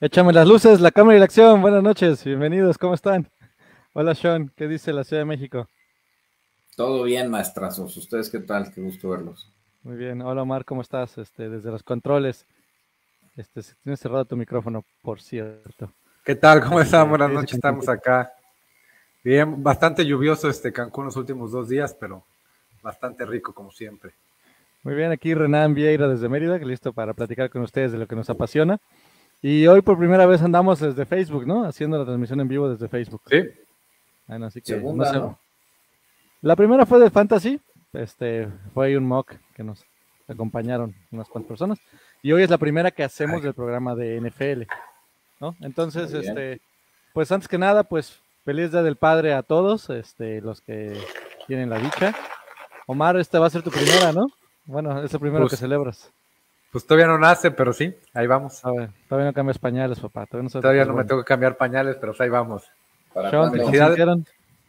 Échame las luces, la cámara y la acción. Buenas noches, bienvenidos, ¿cómo están? Hola Sean, ¿qué dice la Ciudad de México? Todo bien, maestrazos. ¿Ustedes qué tal? Qué gusto verlos. Muy bien, hola Omar, ¿cómo estás? Desde los controles, si tienes cerrado tu micrófono, por cierto. ¿Qué tal? ¿Cómo están? ¿Qué Buenas dice noches, Cancún? estamos acá. Bien, bastante lluvioso Cancún los últimos 2 días, pero bastante rico como siempre. Muy bien, aquí Renan Vieira desde Mérida, listo para platicar con ustedes de lo que nos apasiona. Y hoy por primera vez andamos desde Facebook, ¿no? Haciendo la transmisión en vivo desde Facebook. Sí. Bueno, así que Segunda, sé. ¿no? La primera fue de Fantasy, fue ahí un mock que nos acompañaron unas cuantas personas. Y hoy es la primera que hacemos del programa de NFL, ¿no? Entonces, pues antes que nada, pues feliz Día del Padre a todos, los que tienen la dicha. Omar, esta va a ser tu primera, ¿no? Bueno, es el primero que celebras. Pues todavía no nace, pero sí, ahí vamos. A ver, todavía no cambias pañales, papá. Todavía no me tengo que cambiar pañales, pero ahí vamos. Sean, ¿te consintieron?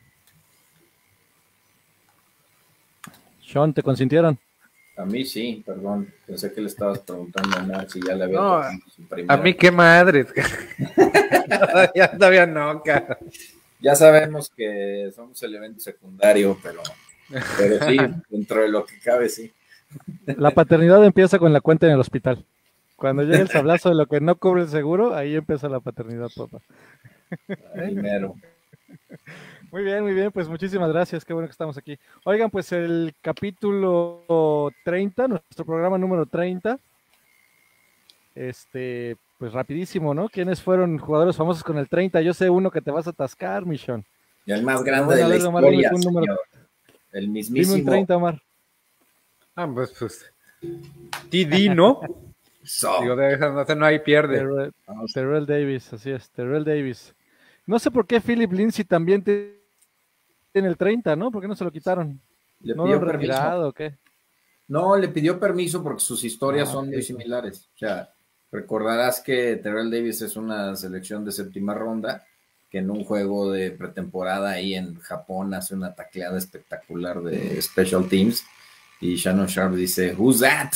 Sean, ¿te consintieron? A mí sí, perdón. Pensé que le estabas preguntando a Omar si ya le había No, tocado su primera. a mí qué madres. todavía no, cara. Ya sabemos que somos el evento secundario, pero sí, dentro de lo que cabe, sí. La paternidad empieza con la cuenta en el hospital. Cuando llega el sablazo de lo que no cubre el seguro, ahí empieza la paternidad, papá. Primero. Muy bien, pues muchísimas gracias, qué bueno que estamos aquí. Oigan, pues el capítulo 30, nuestro programa número 30, pues rapidísimo, ¿no? ¿Quiénes fueron jugadores famosos con el 30? Yo sé uno que te vas a atascar, Michon. Y el más grande de la Omar, historia, dime un número. señor. El mismísimo. Dime un 30, Omar. Pues, TD, ¿no? Digo, no hay pierde. Terrell Davis, así es, Terrell Davis. No sé por qué Philip Lindsay también tiene el 30, ¿no? ¿Por qué no se lo quitaron? ¿No lo han retirado o qué? No, le pidió permiso porque sus historias son muy similares. O sea, recordarás que Terrell Davis es una selección de séptima ronda, que en un juego de pretemporada ahí en Japón hace una tacleada espectacular de Special Teams y Shannon Sharp dice, "Who's that?"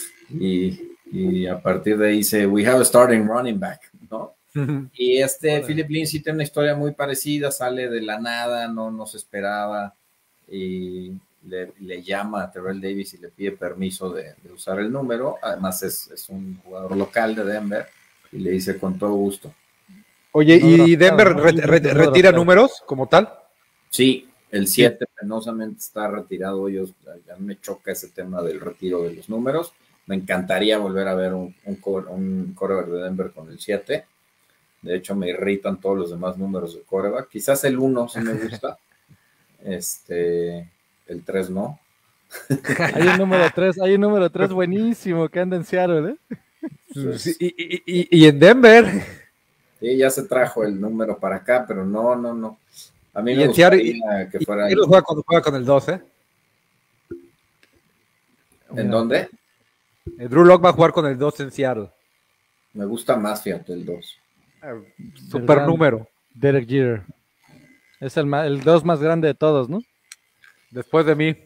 Y a partir de ahí dice, "We have a starting running back", ¿no? Y Philip Lindsay tiene una historia muy parecida, sale de la nada, no se esperaba y le llama a Terrell Davis y le pide permiso de usar el número. Además es un jugador local de Denver y le dice con todo gusto. Oye, ¿y Denver retira números como tal? Sí, el 7 penosamente está retirado. Ya me choca ese tema del retiro de los números. Me encantaría volver a ver un quarterback de Denver con el 7. De hecho, me irritan todos los demás números de quarterback. Quizás el 1 sí me gusta. El 3 no. Hay un número 3 buenísimo que anda en Seattle, ¿eh? Sí, y en Denver. Sí, ya se trajo el número para acá, pero no. A mí y me gustaría que fuera. Y juega con el 2, ¿eh? ¿En dónde? Drew Lock va a jugar con el 2 en Seattle. Me gusta más, fíjate, el 2. Super número. Derek Jeter. Es el 2 más grande de todos, ¿no? Después de mí.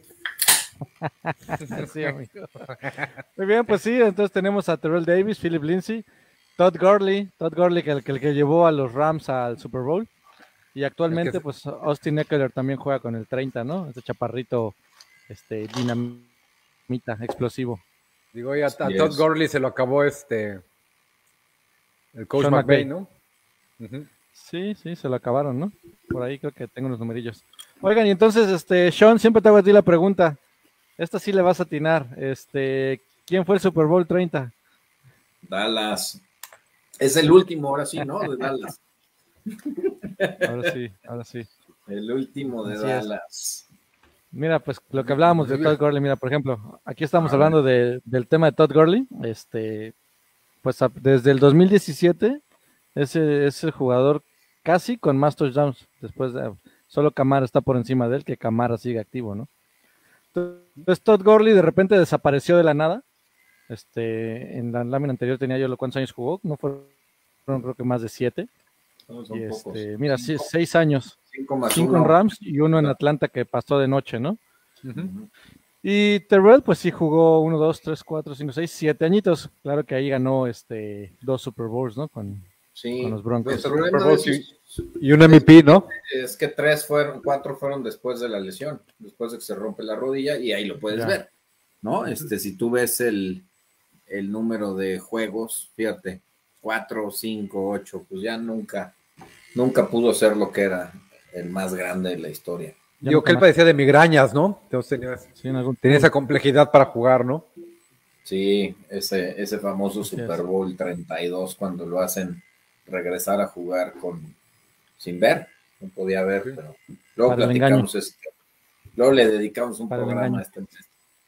Sí, amigo. Muy bien, pues sí, entonces tenemos a Terrell Davis, Philip Lindsay, Todd Gurley, el que llevó a los Rams al Super Bowl. Y actualmente, pues Austin Eckler también juega con el 30, ¿no? Este chaparrito, dinamita, explosivo. Digo, y a Todd Gurley se lo acabó el coach McVay, ¿no? Sí, se lo acabaron, ¿no? Por ahí creo que tengo unos numerillos. Oigan, y entonces, Sean, siempre te hago a ti la pregunta. Esta sí le vas a atinar. ¿Quién fue el Super Bowl 30? Dallas. Es el último, ahora sí, ¿no? De Dallas. Ahora sí. El último de Dallas. Mira, pues lo que hablábamos de Todd Gurley, mira, por ejemplo, aquí estamos hablando del tema de Todd Gurley. Pues desde el 2017 es el jugador casi con más touchdowns. Después solo Kamara está por encima de él, que Kamara sigue activo, ¿no? Entonces Todd Gurley de repente desapareció de la nada. En la lámina anterior tenía yo cuántos años jugó, no fueron creo que más de 7. Mira, 6 años. 5 en Rams y 1 en Atlanta que pasó de noche, ¿no? Y Terrell, pues sí jugó 1, 2, 3, 4, 5, 6, 7 añitos. Claro que ahí ganó 2 Super Bowls, ¿no? Con Sí, con los Broncos. el problema de esos y un MVP, ¿no? es que 4 fueron después de la lesión, después de que se rompe la rodilla, y ahí lo puedes ver, ¿no? Si tú ves el número de juegos, fíjate, 4, 5, 8, pues ya nunca pudo ser lo que era el más grande de la historia. Digo que él padecía de migrañas, ¿no? Entonces tenía esa complejidad para jugar, ¿no? Sí, ese famoso Super Bowl 32, cuando lo hacen regresar a jugar sin ver, no podía ver, pero luego platicamos luego le dedicamos un programa a este mes.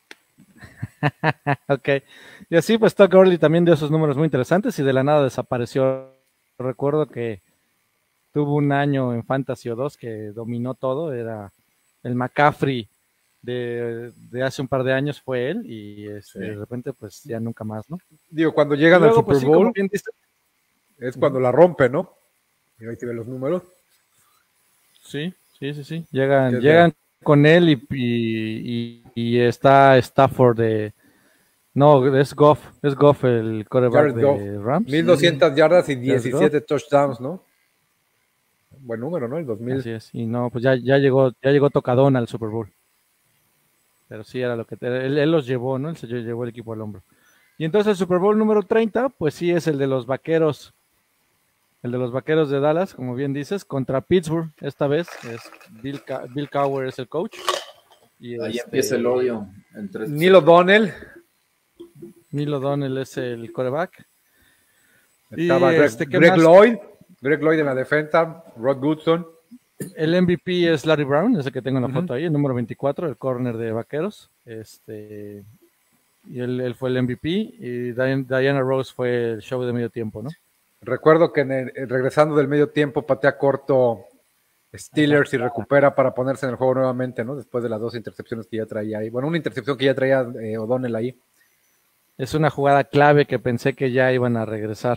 Ok, y así pues Todd Gurley también dio esos números muy interesantes y de la nada desapareció. Recuerdo que tuvo un año en Fantasy o 2 que dominó todo, era el McCaffrey de hace un par de años, fue él, y de repente pues ya nunca más, ¿no? Digo, cuando llegan al Super Bowl, pues, es cuando la rompe, ¿no? Y ahí te ven los números. Sí. Llegan con él y está Stafford no, es Goff el quarterback de Rams. 1200 yardas y 17 touchdowns, ¿no? Buen número, ¿no? El 2000. Así es, y no, pues ya llegó tocadón al Super Bowl. Pero sí era lo que él los llevó, ¿no? Él se llevó el equipo al hombro. Y entonces el Super Bowl número 30, pues sí es el de los Vaqueros. El de los Vaqueros de Dallas, como bien dices, contra Pittsburgh. Esta vez es Bill Cowher es el coach. Y ahí empieza el odio. Neil O'Donnell. Neil O'Donnell es el quarterback. Estaba Greg Lloyd en la defensa, Rod Goodson. El MVP es Larry Brown, ese que tengo en la foto ahí, el número 24, el corner de Vaqueros. Y él fue el MVP y Diana Rose fue el show de medio tiempo, ¿no? Recuerdo que regresando del medio tiempo patea corto Steelers y recupera para ponerse en el juego nuevamente, ¿no? Después de las 2 intercepciones que ya traía ahí. Bueno, una intercepción que ya traía O'Donnell ahí. Es una jugada clave que pensé que ya iban a regresar.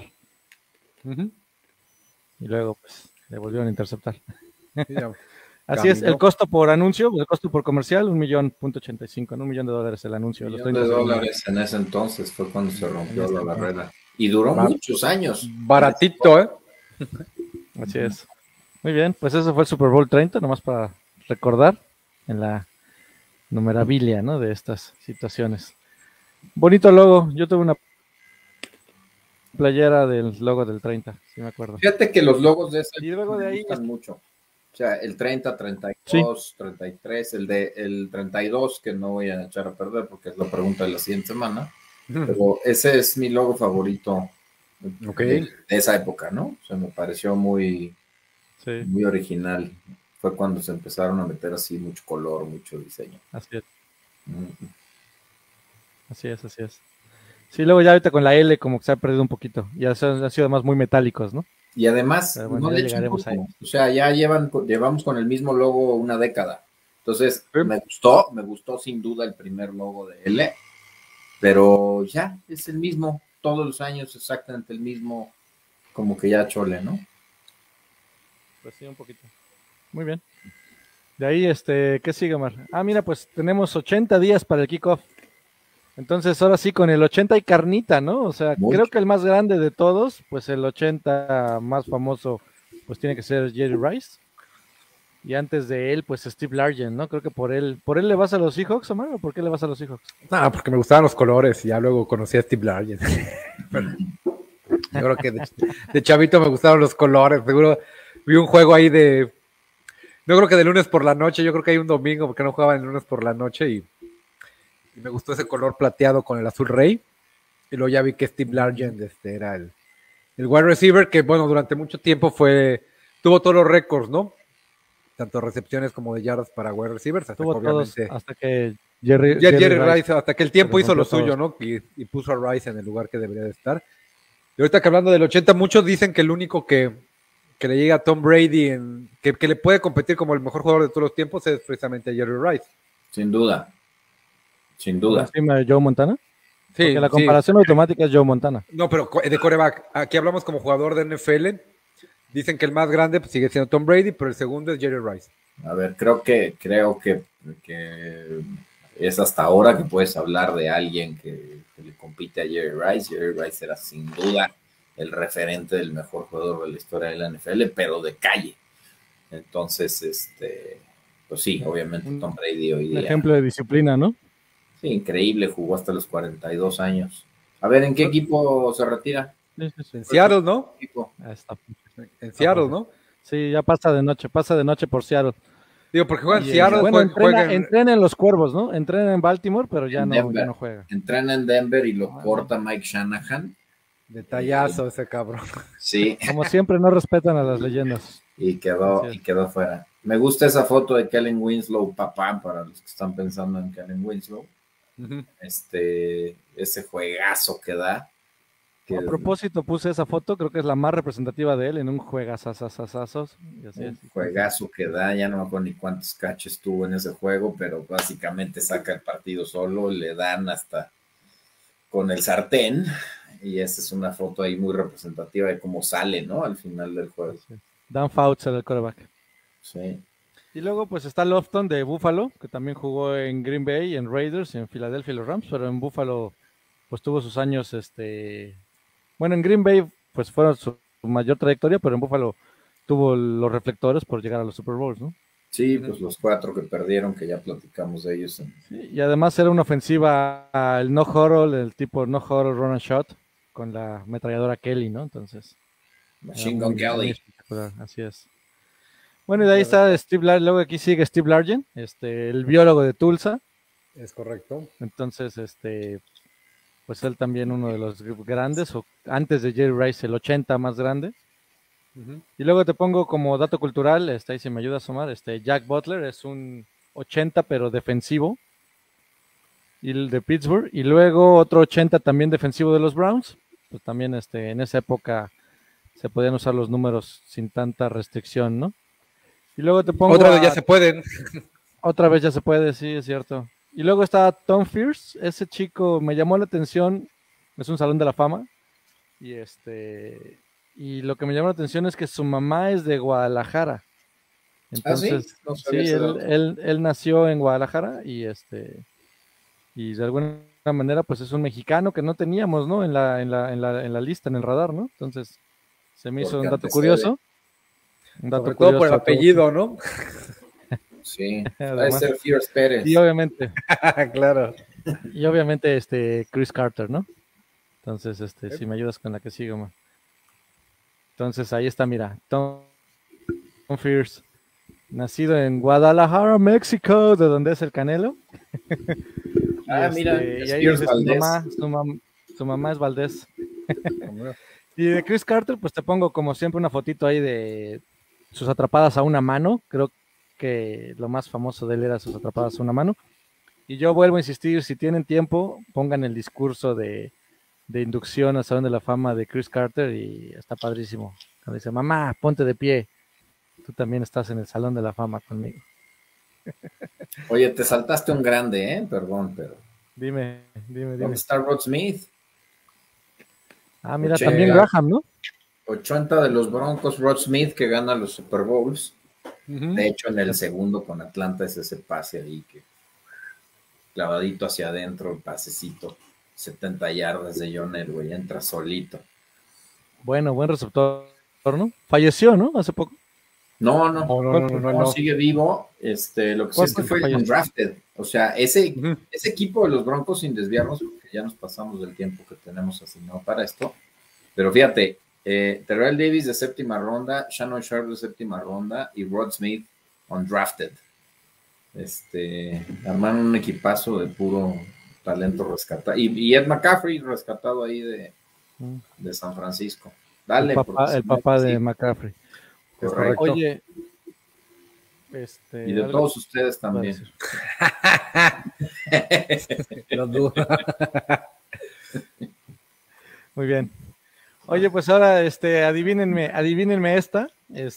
Y luego, pues, le volvieron a interceptar. Así es, el costo por anuncio, el costo por comercial, $1.85, ¿no? $1 millón el anuncio. $1 en ese entonces fue cuando se rompió la barrera. Y duró muchos años. Baratito, ¿eh? Así es. Muy bien, pues eso fue el Super Bowl 30, nomás para recordar en la numerabilia, ¿no? De estas situaciones. Bonito logo, yo tuve una playera del logo del 30, si me acuerdo. Fíjate que los logos de ese y luego de ahí gustan mucho. O sea, el 30, 32, 33, el 32, que no voy a echar a perder porque es la pregunta de la siguiente semana. Pero ese es mi logo favorito de esa época, ¿no? O sea, me pareció muy original. Fue cuando se empezaron a meter así mucho color, mucho diseño. Así es. Así es. Sí, luego ya ahorita con la L como que se ha perdido un poquito. Ya han sido además muy metálicos, ¿no? Y además, bueno, ya llegaremos ahí. O sea, ya llevamos con el mismo logo una década. Entonces, me gustó sin duda el primer logo de L, pero ya es el mismo, todos los años exactamente el mismo, como que ya chole, ¿no? Pues sí, un poquito. Muy bien. De ahí, ¿qué sigue, Omar? Mira, pues tenemos 80 días para el kickoff. Entonces, ahora sí, con el 80 hay carnita, ¿no? O sea, creo que el más grande de todos, pues el 80 más famoso, pues tiene que ser Jerry Rice. Y antes de él, pues Steve Largent, ¿no? Creo que por él le vas a los Seahawks, Omar, ¿o por qué le vas a los Seahawks? No, porque me gustaban los colores y ya luego conocí a Steve Largent. Yo creo que de chavito me gustaron los colores. Seguro vi un juego ahí no creo que de lunes por la noche, yo creo que hay un domingo porque no jugaban el lunes por la noche y me gustó ese color plateado con el azul rey. Y luego ya vi que Steve Largent era el wide receiver que, bueno, durante mucho tiempo tuvo todos los récords, ¿no? Tanto recepciones como de yardas para wide receivers. Hasta que Jerry Rice, hasta que el tiempo hizo lo suyo, ¿no? Y puso a Rice en el lugar que debería de estar. Y ahorita que hablando del 80, muchos dicen que el único que le llega a Tom Brady, que le puede competir como el mejor jugador de todos los tiempos, es precisamente Jerry Rice. Sin duda. ¿Encima de Joe Montana? Sí. Porque la comparación automática es Joe Montana. No, pero de quarterback. Aquí hablamos como jugador de NFL. Dicen que el más grande pues, sigue siendo Tom Brady, pero el segundo es Jerry Rice. A ver, creo que es hasta ahora que puedes hablar de alguien que le compite a Jerry Rice. Jerry Rice era sin duda el referente del mejor jugador de la historia de la NFL, pero de calle. Entonces, pues sí, obviamente Tom Brady hoy día. Un ejemplo de disciplina, ¿no? Sí, increíble, jugó hasta los 42 años. A ver, ¿en qué equipo se retira? En Seattle, ¿no? Ahí está. En Seattle, ¿no? Sí, ya pasa de noche por Seattle. Digo, porque juega en Seattle, bueno, entrena en los Cuervos, ¿no? Entrena en Baltimore, pero ya no juega. Entrena en Denver y lo corta Mike Shanahan. Detallazo ese cabrón. Sí. Como siempre, no respetan a las leyendas. Y quedó fuera. Me gusta esa foto de Kellen Winslow, papá, para los que están pensando en Kellen Winslow. Uh-huh. Ese juegazo que da. A propósito, puse esa foto, creo que es la más representativa de él en un juegazazazazazos. Un juegazo que da, ya no me acuerdo ni cuántos catches tuvo en ese juego, pero básicamente saca el partido solo, le dan hasta con el sartén, y esa es una foto ahí muy representativa de cómo sale, ¿no? Al final del juego. Sí. Dan Fouts era el quarterback. Sí. Y luego pues está Lofton de Buffalo, que también jugó en Green Bay, en Raiders, y en Filadelfia y los Rams, pero en Buffalo pues tuvo sus años, bueno, en Green Bay pues fueron su mayor trayectoria, pero en Buffalo tuvo los reflectores por llegar a los Super Bowls, ¿no? Sí, pues los 4 que perdieron, que ya platicamos de ellos. Sí, y además era una ofensiva, el no huddle, el tipo no huddle run and shot, con la ametralladora Kelly, ¿no? Entonces... Machine Gun Kelly. Así es. Bueno, y de ahí está Steve Largent, luego aquí sigue Steve Largent, el biólogo de Tulsa. Es correcto. Entonces, pues él también uno de los grandes, o antes de Jerry Rice, el 80 más grande. Uh-huh. Y luego te pongo como dato cultural, ahí si me ayuda a sumar, Jack Butler es un 80 pero defensivo, y el de Pittsburgh, y luego otro 80 también defensivo de los Browns, pues también en esa época se podían usar los números sin tanta restricción, ¿no? Y luego te pongo... Otra vez ya se pueden. Otra vez ya se puede, sí, es cierto. Y luego está Tom Fierce, ese chico me llamó la atención, es un salón de la fama, y lo que me llamó la atención es que su mamá es de Guadalajara. Entonces, ¿Ah, sí? Sí, él nació en Guadalajara y y de alguna manera pues es un mexicano que no teníamos, ¿no? En la lista, en el radar, ¿no? Entonces se me hizo un dato curioso. Sobre todo por el apellido, ¿no? Sí, va a ser Fierce Pérez. Y obviamente. Claro. Y obviamente Chris Carter, ¿no? Entonces, si me ayudas con la que sigo, man. Entonces ahí está, mira, Tom Fierce, nacido en Guadalajara, México, de donde es el Canelo. Mira, y ahí dice su mamá es Valdés. Y de Chris Carter, pues te pongo como siempre una fotito ahí de sus atrapadas a una mano. Creo que lo más famoso de él era sus atrapadas a una mano. Y yo vuelvo a insistir, si tienen tiempo, pongan el discurso de inducción al Salón de la Fama de Chris Carter y está padrísimo. Cuando dice, mamá, ponte de pie. Tú también estás en el Salón de la Fama conmigo. Oye, te saltaste un grande, Perdón, pero... Dime. ¿Dónde está Rod Smith? Ah, mira, también Graham, ¿no? 80 de los Broncos, Rod Smith, que gana los Super Bowls. Uh-huh. De hecho, en el segundo con Atlanta es ese pase ahí que clavadito hacia adentro, el pasecito, 70 yardas de John Elway, entra solito. Bueno, buen receptor, ¿no? Falleció, ¿no? Hace poco. No, sigue vivo. Lo que sí es que fue undrafted. O sea, ese equipo de los Broncos, sin desviarnos, porque ya nos pasamos del tiempo que tenemos asignado para esto. Pero fíjate, Terrell Davis de séptima ronda, Shannon Sharp de séptima ronda y Rod Smith undrafted. Armaron un equipazo de puro talento rescatado. Y Ed McCaffrey rescatado ahí de San Francisco. Dale, el papá de McCaffrey. Correcto. Oye, y de todos ustedes también. No dudo. Muy bien. Oye, pues ahora, adivínenme esta.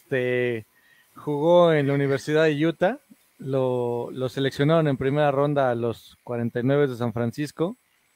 Jugó en la Universidad de Utah. Lo seleccionaron en primera ronda a los 49 de San Francisco.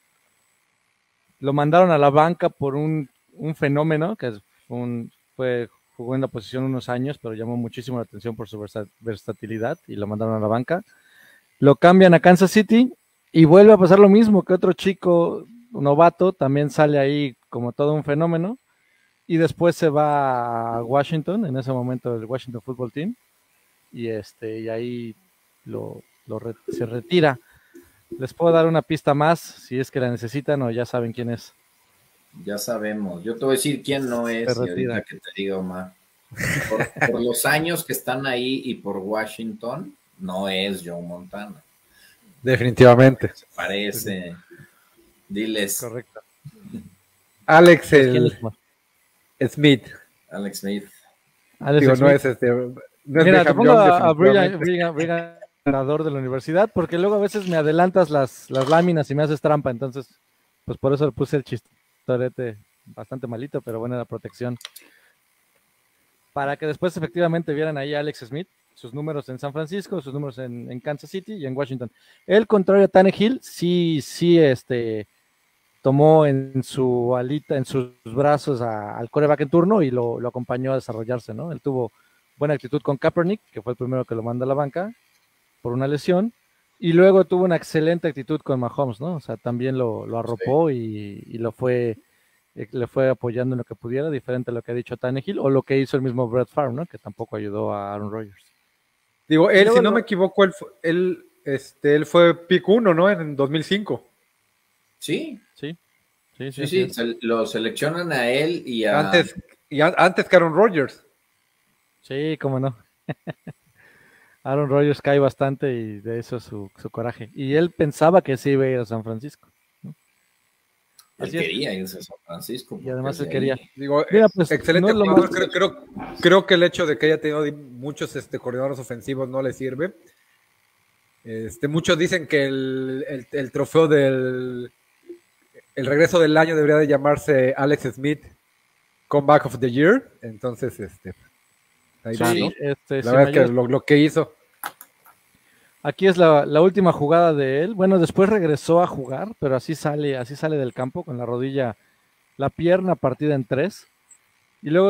Lo mandaron a la banca por un fenómeno que jugó en la posición unos años, pero llamó muchísimo la atención por su versatilidad y lo mandaron a la banca. Lo cambian a Kansas City y vuelve a pasar lo mismo, que otro chico novato también sale ahí como todo un fenómeno y después se va a Washington, en ese momento el Washington Football Team, y ahí se retira. Les puedo dar una pista más si es que la necesitan o ya saben quién es. Ya sabemos. Yo te voy a decir quién no es y ahorita que te diga, Omar. Por los años que están ahí y por Washington, no es Joe Montana. Definitivamente. Se parece. Diles. Correcto. Alex Smith. Alex Smith. Digo, no es Mira, te pongo a Brigham, ganador de la universidad, porque luego a veces me adelantas las láminas y me haces trampa, entonces, pues por eso le puse el chistorete bastante malito, pero buena la protección. Para que después efectivamente vieran ahí a Alex Smith, sus números en San Francisco, sus números en Kansas City y en Washington. El contrario a Tannehill, sí, tomó en su alita, en sus brazos al quarterback en turno y lo acompañó a desarrollarse, ¿no? Él tuvo buena actitud con Kaepernick, que fue el primero que lo manda a la banca por una lesión, y luego tuvo una excelente actitud con Mahomes, ¿no? O sea, también lo arropó y le fue apoyando en lo que pudiera, diferente a lo que ha dicho Tannehill, o lo que hizo el mismo Brett Favre, ¿no? Que tampoco ayudó a Aaron Rodgers. Digo, él, si no me equivoco, él fue pick 1, ¿no? En 2005. Sí. Sí. Lo seleccionan a él y a... Antes que Aaron Rodgers. Sí, cómo no. Aaron Rodgers cae bastante y de eso su coraje. Y él pensaba que sí iba a ir a San Francisco, ¿no? Él quería irse a San Francisco. Y además él quería. Digo, mira, pues, excelente jugador. Creo que el hecho de que haya tenido muchos coordinadores ofensivos no le sirve. Muchos dicen que el trofeo el regreso del año debería de llamarse Alex Smith Comeback of the Year. Entonces, ahí va, ¿no? La verdad es que lo que hizo. Aquí es la última jugada de él. Bueno, después regresó a jugar, pero así sale del campo con la rodilla, la pierna partida en 3. Y luego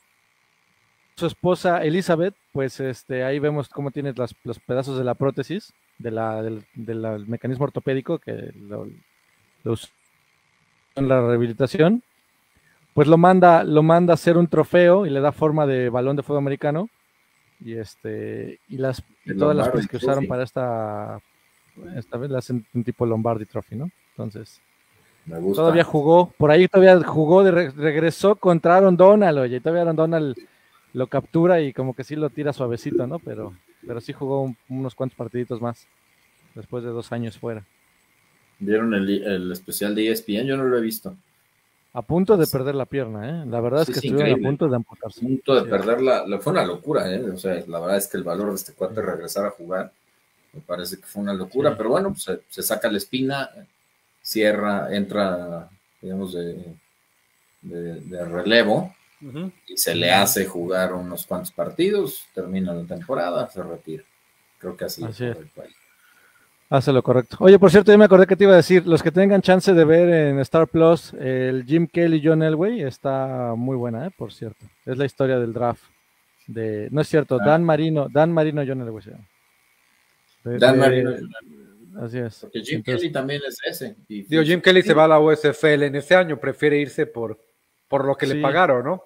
su esposa Elizabeth, pues ahí vemos cómo tiene los pedazos de la prótesis, del mecanismo ortopédico que lo usó en la rehabilitación. Pues lo manda a hacer un trofeo y le da forma de balón de fútbol americano. Y todas las piezas que usaron para esta vez la hacen un tipo Lombardi Trophy, ¿no? Entonces, todavía jugó, regresó contra Aaron Donald, oye, y todavía Aaron Donald lo captura y como que sí lo tira suavecito, ¿no? Pero sí jugó unos cuantos partiditos más después de 2 años fuera. ¿Vieron el especial de ESPN? Yo no lo he visto. A punto de perder la pierna, ¿eh? La verdad es que estuvieron increíble. A punto de amputarse. A punto de perderla. Fue una locura, ¿eh? O sea, la verdad es que el valor de este cuate regresar a jugar me parece que fue una locura, pero bueno, pues se saca la espina, entra, digamos, de relevo y se le hace jugar unos cuantos partidos, termina la temporada, se retira. Creo que así es el país. Hace lo correcto. Oye, por cierto, yo me acordé que te iba a decir, los que tengan chance de ver en Star Plus, el Jim Kelly John Elway está muy buena, por cierto. Es la historia del draft. No es cierto, Dan Marino John Elway se llama. Dan Marino. Así es. Porque Jim Kelly también es ese. Digo, Jim Kelly se va a la USFL en ese año, prefiere irse por lo que le pagaron, ¿no?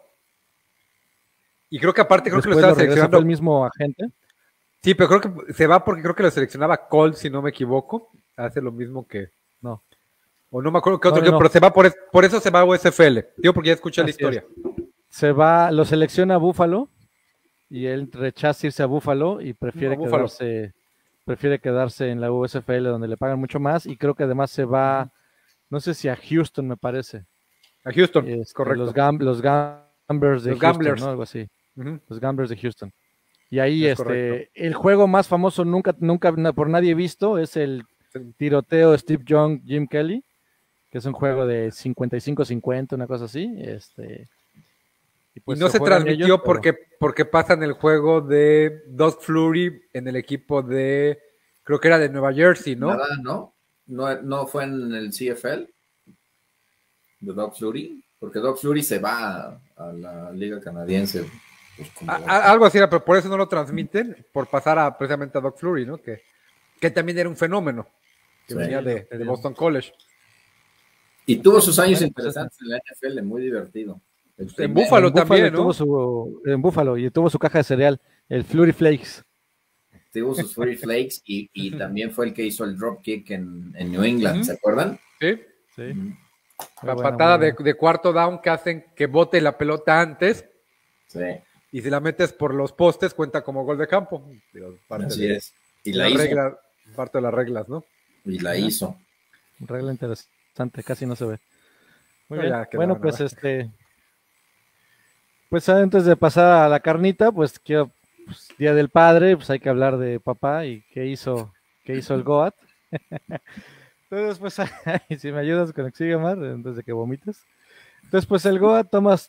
Y creo que aparte, que lo estaba seleccionando el mismo agente. Sí, pero creo que se va porque creo que lo seleccionaba Colts, si no me equivoco. Hace lo mismo que... No. O no me acuerdo qué otro, pero se va por eso se va a USFL. Digo, porque ya escuché la historia. Lo selecciona Buffalo y él rechaza irse a Buffalo y prefiere quedarse en la USFL donde le pagan mucho más y creo que además se va, no sé si a Houston me parece. A Houston, correcto. Los Gamblers de Houston, ¿no? Algo así. Los Gamblers de Houston. Y ahí el juego más famoso nunca por nadie visto es el tiroteo Steve Young, Jim Kelly, que es un juego de 55-50, una cosa así. Y no se transmitió porque pasan el juego de Doug Flurry en el equipo de, creo que era de Nueva Jersey, ¿no? Nada, no fue en el CFL de Doug Flurry, porque Doug Flurry se va a la liga canadiense. Pues algo así era, pero por eso no lo transmiten, por pasar precisamente a Doug Flurry, ¿no? Que también era un fenómeno, que venía de Boston College. Y tuvo sus años interesantes en la NFL, muy divertido. En Buffalo también, ¿no? En Buffalo, y tuvo su caja de cereal, el Flurry Flakes. Tuvo sus Flurry Flakes y también fue el que hizo el dropkick en New England, ¿se acuerdan? Sí. La patada de cuarto down que hacen que bote la pelota antes. Sí. Y si la metes por los postes, cuenta como gol de campo. Así es. Y la hizo. Parte de las reglas, ¿no? Y la hizo. Regla interesante, casi no se ve. Muy bien. Ya, bueno, pues pues antes de pasar a la carnita, pues quiero, Día del Padre, pues hay que hablar de papá y qué hizo el Goat. Entonces, pues, si me ayudas con Oxígeno, antes de que vomites. Entonces, pues el Goat, Thomas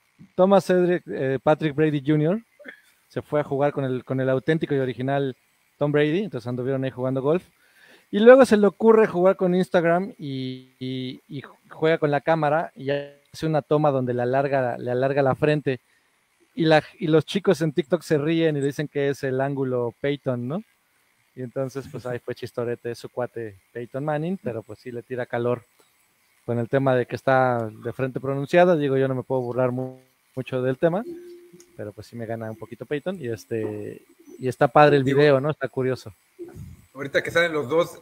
Patrick Brady Jr. se fue a jugar con el auténtico y original Tom Brady, entonces anduvieron ahí jugando golf. Y luego se le ocurre jugar con Instagram y juega con la cámara y hace una toma donde le alarga la frente. Y los chicos en TikTok se ríen y dicen que es el ángulo Peyton, ¿no? Y entonces, pues ahí fue chistorete su cuate Peyton Manning, pero pues sí le tira calor con el tema de que está de frente pronunciada. Digo, yo no me puedo burlar mucho del tema, pero pues sí me gana un poquito Peyton. Y está padre el video, ¿no? Está curioso. Ahorita que salen los dos,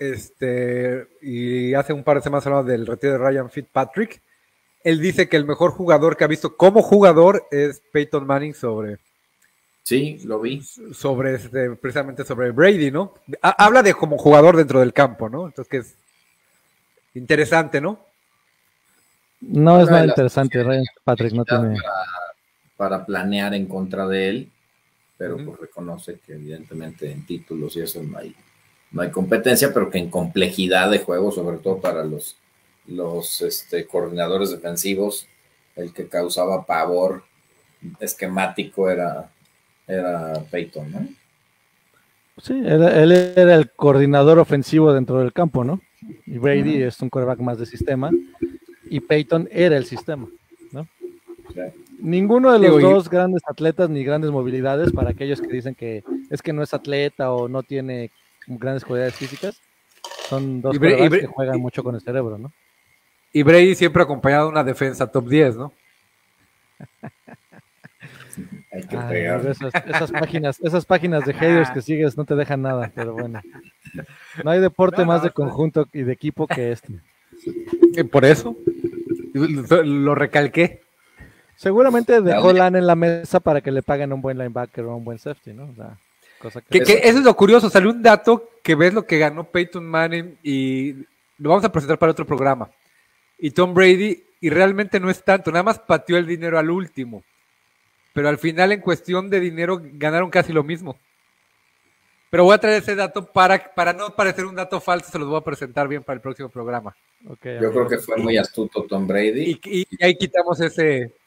y hace un par de semanas hablamos del retiro de Ryan Fitzpatrick, él dice que el mejor jugador que ha visto como jugador es Peyton Manning Sí, lo vi. Precisamente sobre Brady, ¿no? Habla de como jugador dentro del campo, ¿no? Entonces que es interesante, ¿no? No es nada interesante, Ryan Patrick no tiene... Para planear en contra de él, pero pues reconoce que evidentemente en títulos y eso no hay competencia, pero que en complejidad de juego, sobre todo para los coordinadores defensivos, el que causaba pavor esquemático era Peyton, ¿no? Sí, él era el coordinador ofensivo dentro del campo, ¿no? Y Brady es un quarterback más de sistema, y Peyton era el sistema, ¿no? Sí. Ninguno de los dos grandes atletas ni grandes movilidades, para aquellos que dicen que es que no es atleta o no tiene grandes cualidades físicas, son dos quarterbacks que juegan mucho con el cerebro, ¿no? Y Brady siempre acompañado de una defensa top 10, ¿no? Hay que pegar. Esas páginas de haters que sigues no te dejan nada, pero bueno. No hay deporte más de conjunto y de equipo que este. Por eso lo recalqué. Seguramente dejó lana en la mesa para que le paguen un buen linebacker o un buen safety, ¿no? O sea, cosa que eso es lo curioso. Salió un dato que ves lo que ganó Peyton Manning y lo vamos a presentar para otro programa. Y Tom Brady, y realmente no es tanto, nada más pateó el dinero al último. Pero al final, en cuestión de dinero, ganaron casi lo mismo. Pero voy a traer ese dato para no parecer un dato falso, se los voy a presentar bien para el próximo programa. Okay, yo creo que fue muy astuto Tom Brady. Y ahí quitamos eso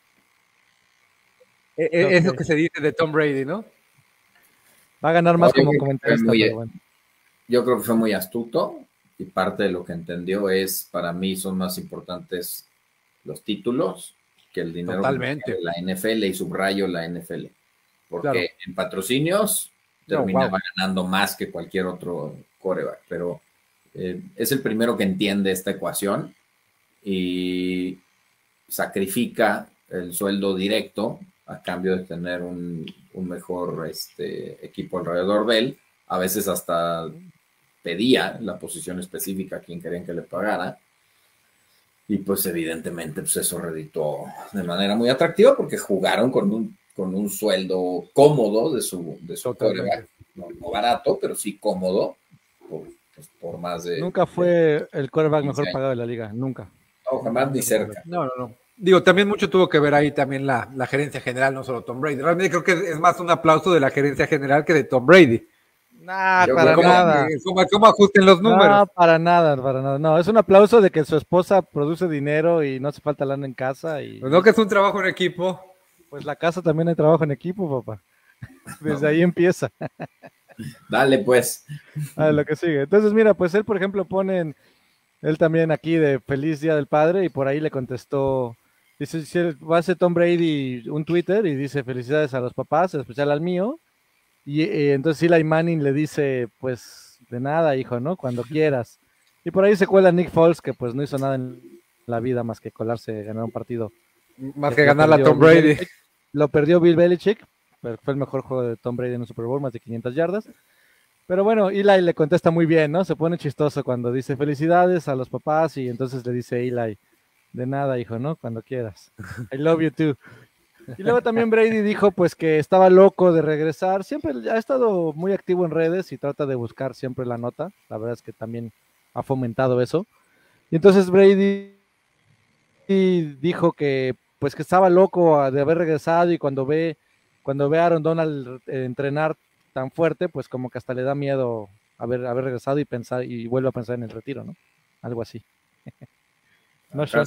que se dice de Tom Brady, ¿no? Va a ganar más como comentarista. Bueno. Yo creo que fue muy astuto y parte de lo que entendió es, para mí son más importantes los títulos que el dinero. Totalmente. De la NFL, y subrayo la NFL, porque en patrocinios terminaba ganando más que cualquier otro quarterback, pero es el primero que entiende esta ecuación y sacrifica el sueldo directo a cambio de tener un mejor equipo alrededor de él. A veces hasta pedía la posición específica a quien querían que le pagara. Y pues evidentemente pues eso reditó de manera muy atractiva porque jugaron con un sueldo cómodo de su quarterback, no barato, pero sí cómodo, por más de... Nunca fue el quarterback mejor pagado de la liga, nunca. No, jamás ni cerca. No. Digo, también mucho tuvo que ver ahí también la gerencia general, no solo Tom Brady. Realmente creo que es más un aplauso de la gerencia general que de Tom Brady. Nah, para nada. ¿Cómo ajusten los números? No, para nada. No, es un aplauso de que su esposa produce dinero y no hace falta lana en casa. No, que es un trabajo en equipo. Pues la casa también hay trabajo en equipo, papá. Desde ahí empieza. Dale, pues. A lo que sigue. Entonces, mira, pues él, por ejemplo, él también aquí de Feliz Día del Padre y por ahí le contestó, dice, va a hacer Tom Brady un Twitter y dice felicidades a los papás, en especial al mío. Y entonces Eli Manning le dice, pues, de nada, hijo, ¿no? Cuando quieras. Y por ahí se cuela Nick Foles, que pues no hizo nada en la vida más que colarse, ganar un partido Más que ganarla a Tom Brady. Lo perdió Bill Belichick, pero fue el mejor juego de Tom Brady en un Super Bowl, más de 500 yardas. Pero bueno, Eli le contesta muy bien, ¿no? Se pone chistoso cuando dice felicidades a los papás y entonces le dice Eli, de nada, hijo, ¿no? Cuando quieras. I love you too. Y luego también Brady dijo pues que estaba loco de regresar. Siempre ha estado muy activo en redes y trata de buscar siempre la nota. La verdad es que también ha fomentado eso. Y entonces Brady dijo que pues que estaba loco de haber regresado y cuando ve a Aaron Donald entrenar tan fuerte, pues como que hasta le da miedo haber regresado y pensar y vuelve a pensar en el retiro, ¿no? Algo así. No sé.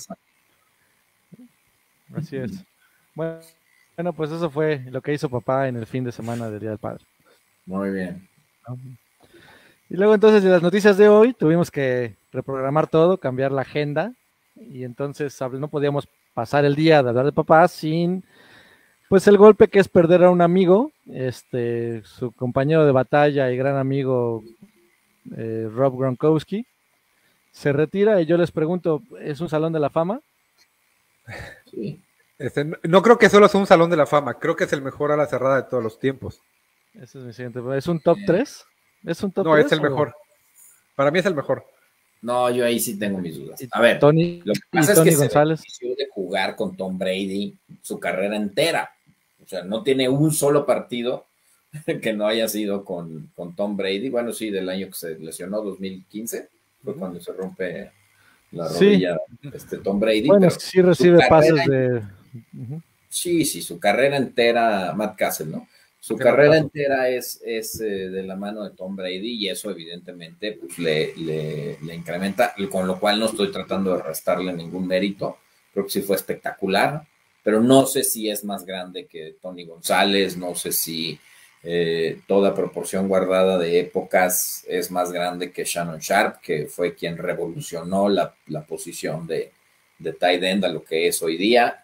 Así es. Bueno, pues eso fue lo que hizo papá en el fin de semana del Día del Padre. Muy bien. Y luego entonces de las noticias de hoy tuvimos que reprogramar todo, cambiar la agenda y entonces no podíamos pasar el día de hablar de papá sin pues el golpe que es perder a un amigo, su compañero de batalla y gran amigo Rob Gronkowski se retira y yo les pregunto, ¿es un salón de la fama? Sí. No creo que solo sea un salón de la fama, creo que es el mejor ala cerrada de todos los tiempos. Ese es mi siguiente. ¿Es un top 3? ¿Es un top no, 3? Es el mejor. Para mí es el mejor. No, yo ahí sí tengo mis dudas. A ver, lo que pasa es Tony que González se benefició de jugar con Tom Brady su carrera entera. O sea, no tiene un solo partido que no haya sido con Tom Brady. Bueno, sí, del año que se lesionó, 2015, fue cuando se rompe la rodilla Tom Brady. Bueno, pero sí recibe pases de... Sí, su carrera entera, Matt Cassel, ¿no? Su carrera entera es de la mano de Tom Brady y eso evidentemente pues, le incrementa, con lo cual no estoy tratando de restarle ningún mérito. Creo que sí fue espectacular, pero no sé si es más grande que Tony González, no sé si toda proporción guardada de épocas es más grande que Shannon Sharp, que fue quien revolucionó la posición de tight end a lo que es hoy día.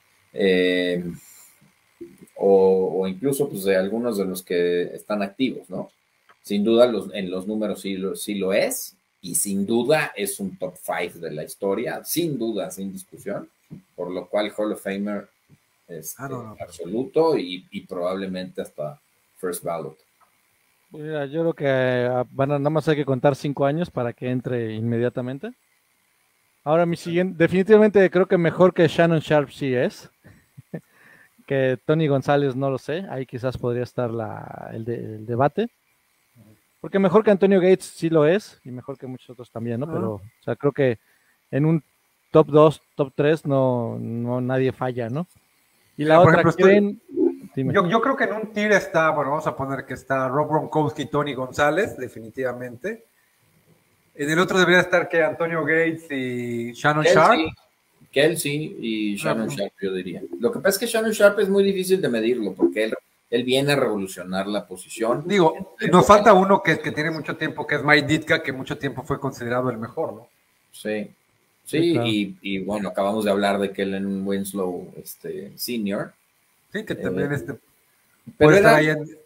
O incluso pues de algunos de los que están activos, ¿no? Sin duda en los números sí lo es, y sin duda es un top 5 de la historia, sin duda, sin discusión, por lo cual Hall of Famer es absoluto y probablemente hasta first ballot. Mira, yo creo que nada más hay que contar 5 años para que entre inmediatamente. Ahora mi siguiente, definitivamente creo que mejor que Shannon Sharp sí es. Que Tony González no lo sé, ahí quizás podría estar el debate, porque mejor que Antonio Gates sí lo es, y mejor que muchos otros también, ¿no? Pero, o sea, creo que en un top 2, top 3 no nadie falla, ¿no? Y la otra, ejemplo, yo creo que en un tier está, bueno, vamos a poner que está Rob Gronkowski y Tony González, definitivamente. En el otro debería estar que Antonio Gates y Shannon Sharp. Kelsey y Shannon Sharp, yo diría. Lo que pasa es que Shannon Sharp es muy difícil de medirlo porque él viene a revolucionar la posición. Digo, nos falta uno que tiene mucho tiempo, que es Mike Ditka, que mucho tiempo fue considerado el mejor, ¿no? Sí, claro. y bueno, acabamos de hablar de Kellen Winslow, senior. Sí, que también puede estar ahí en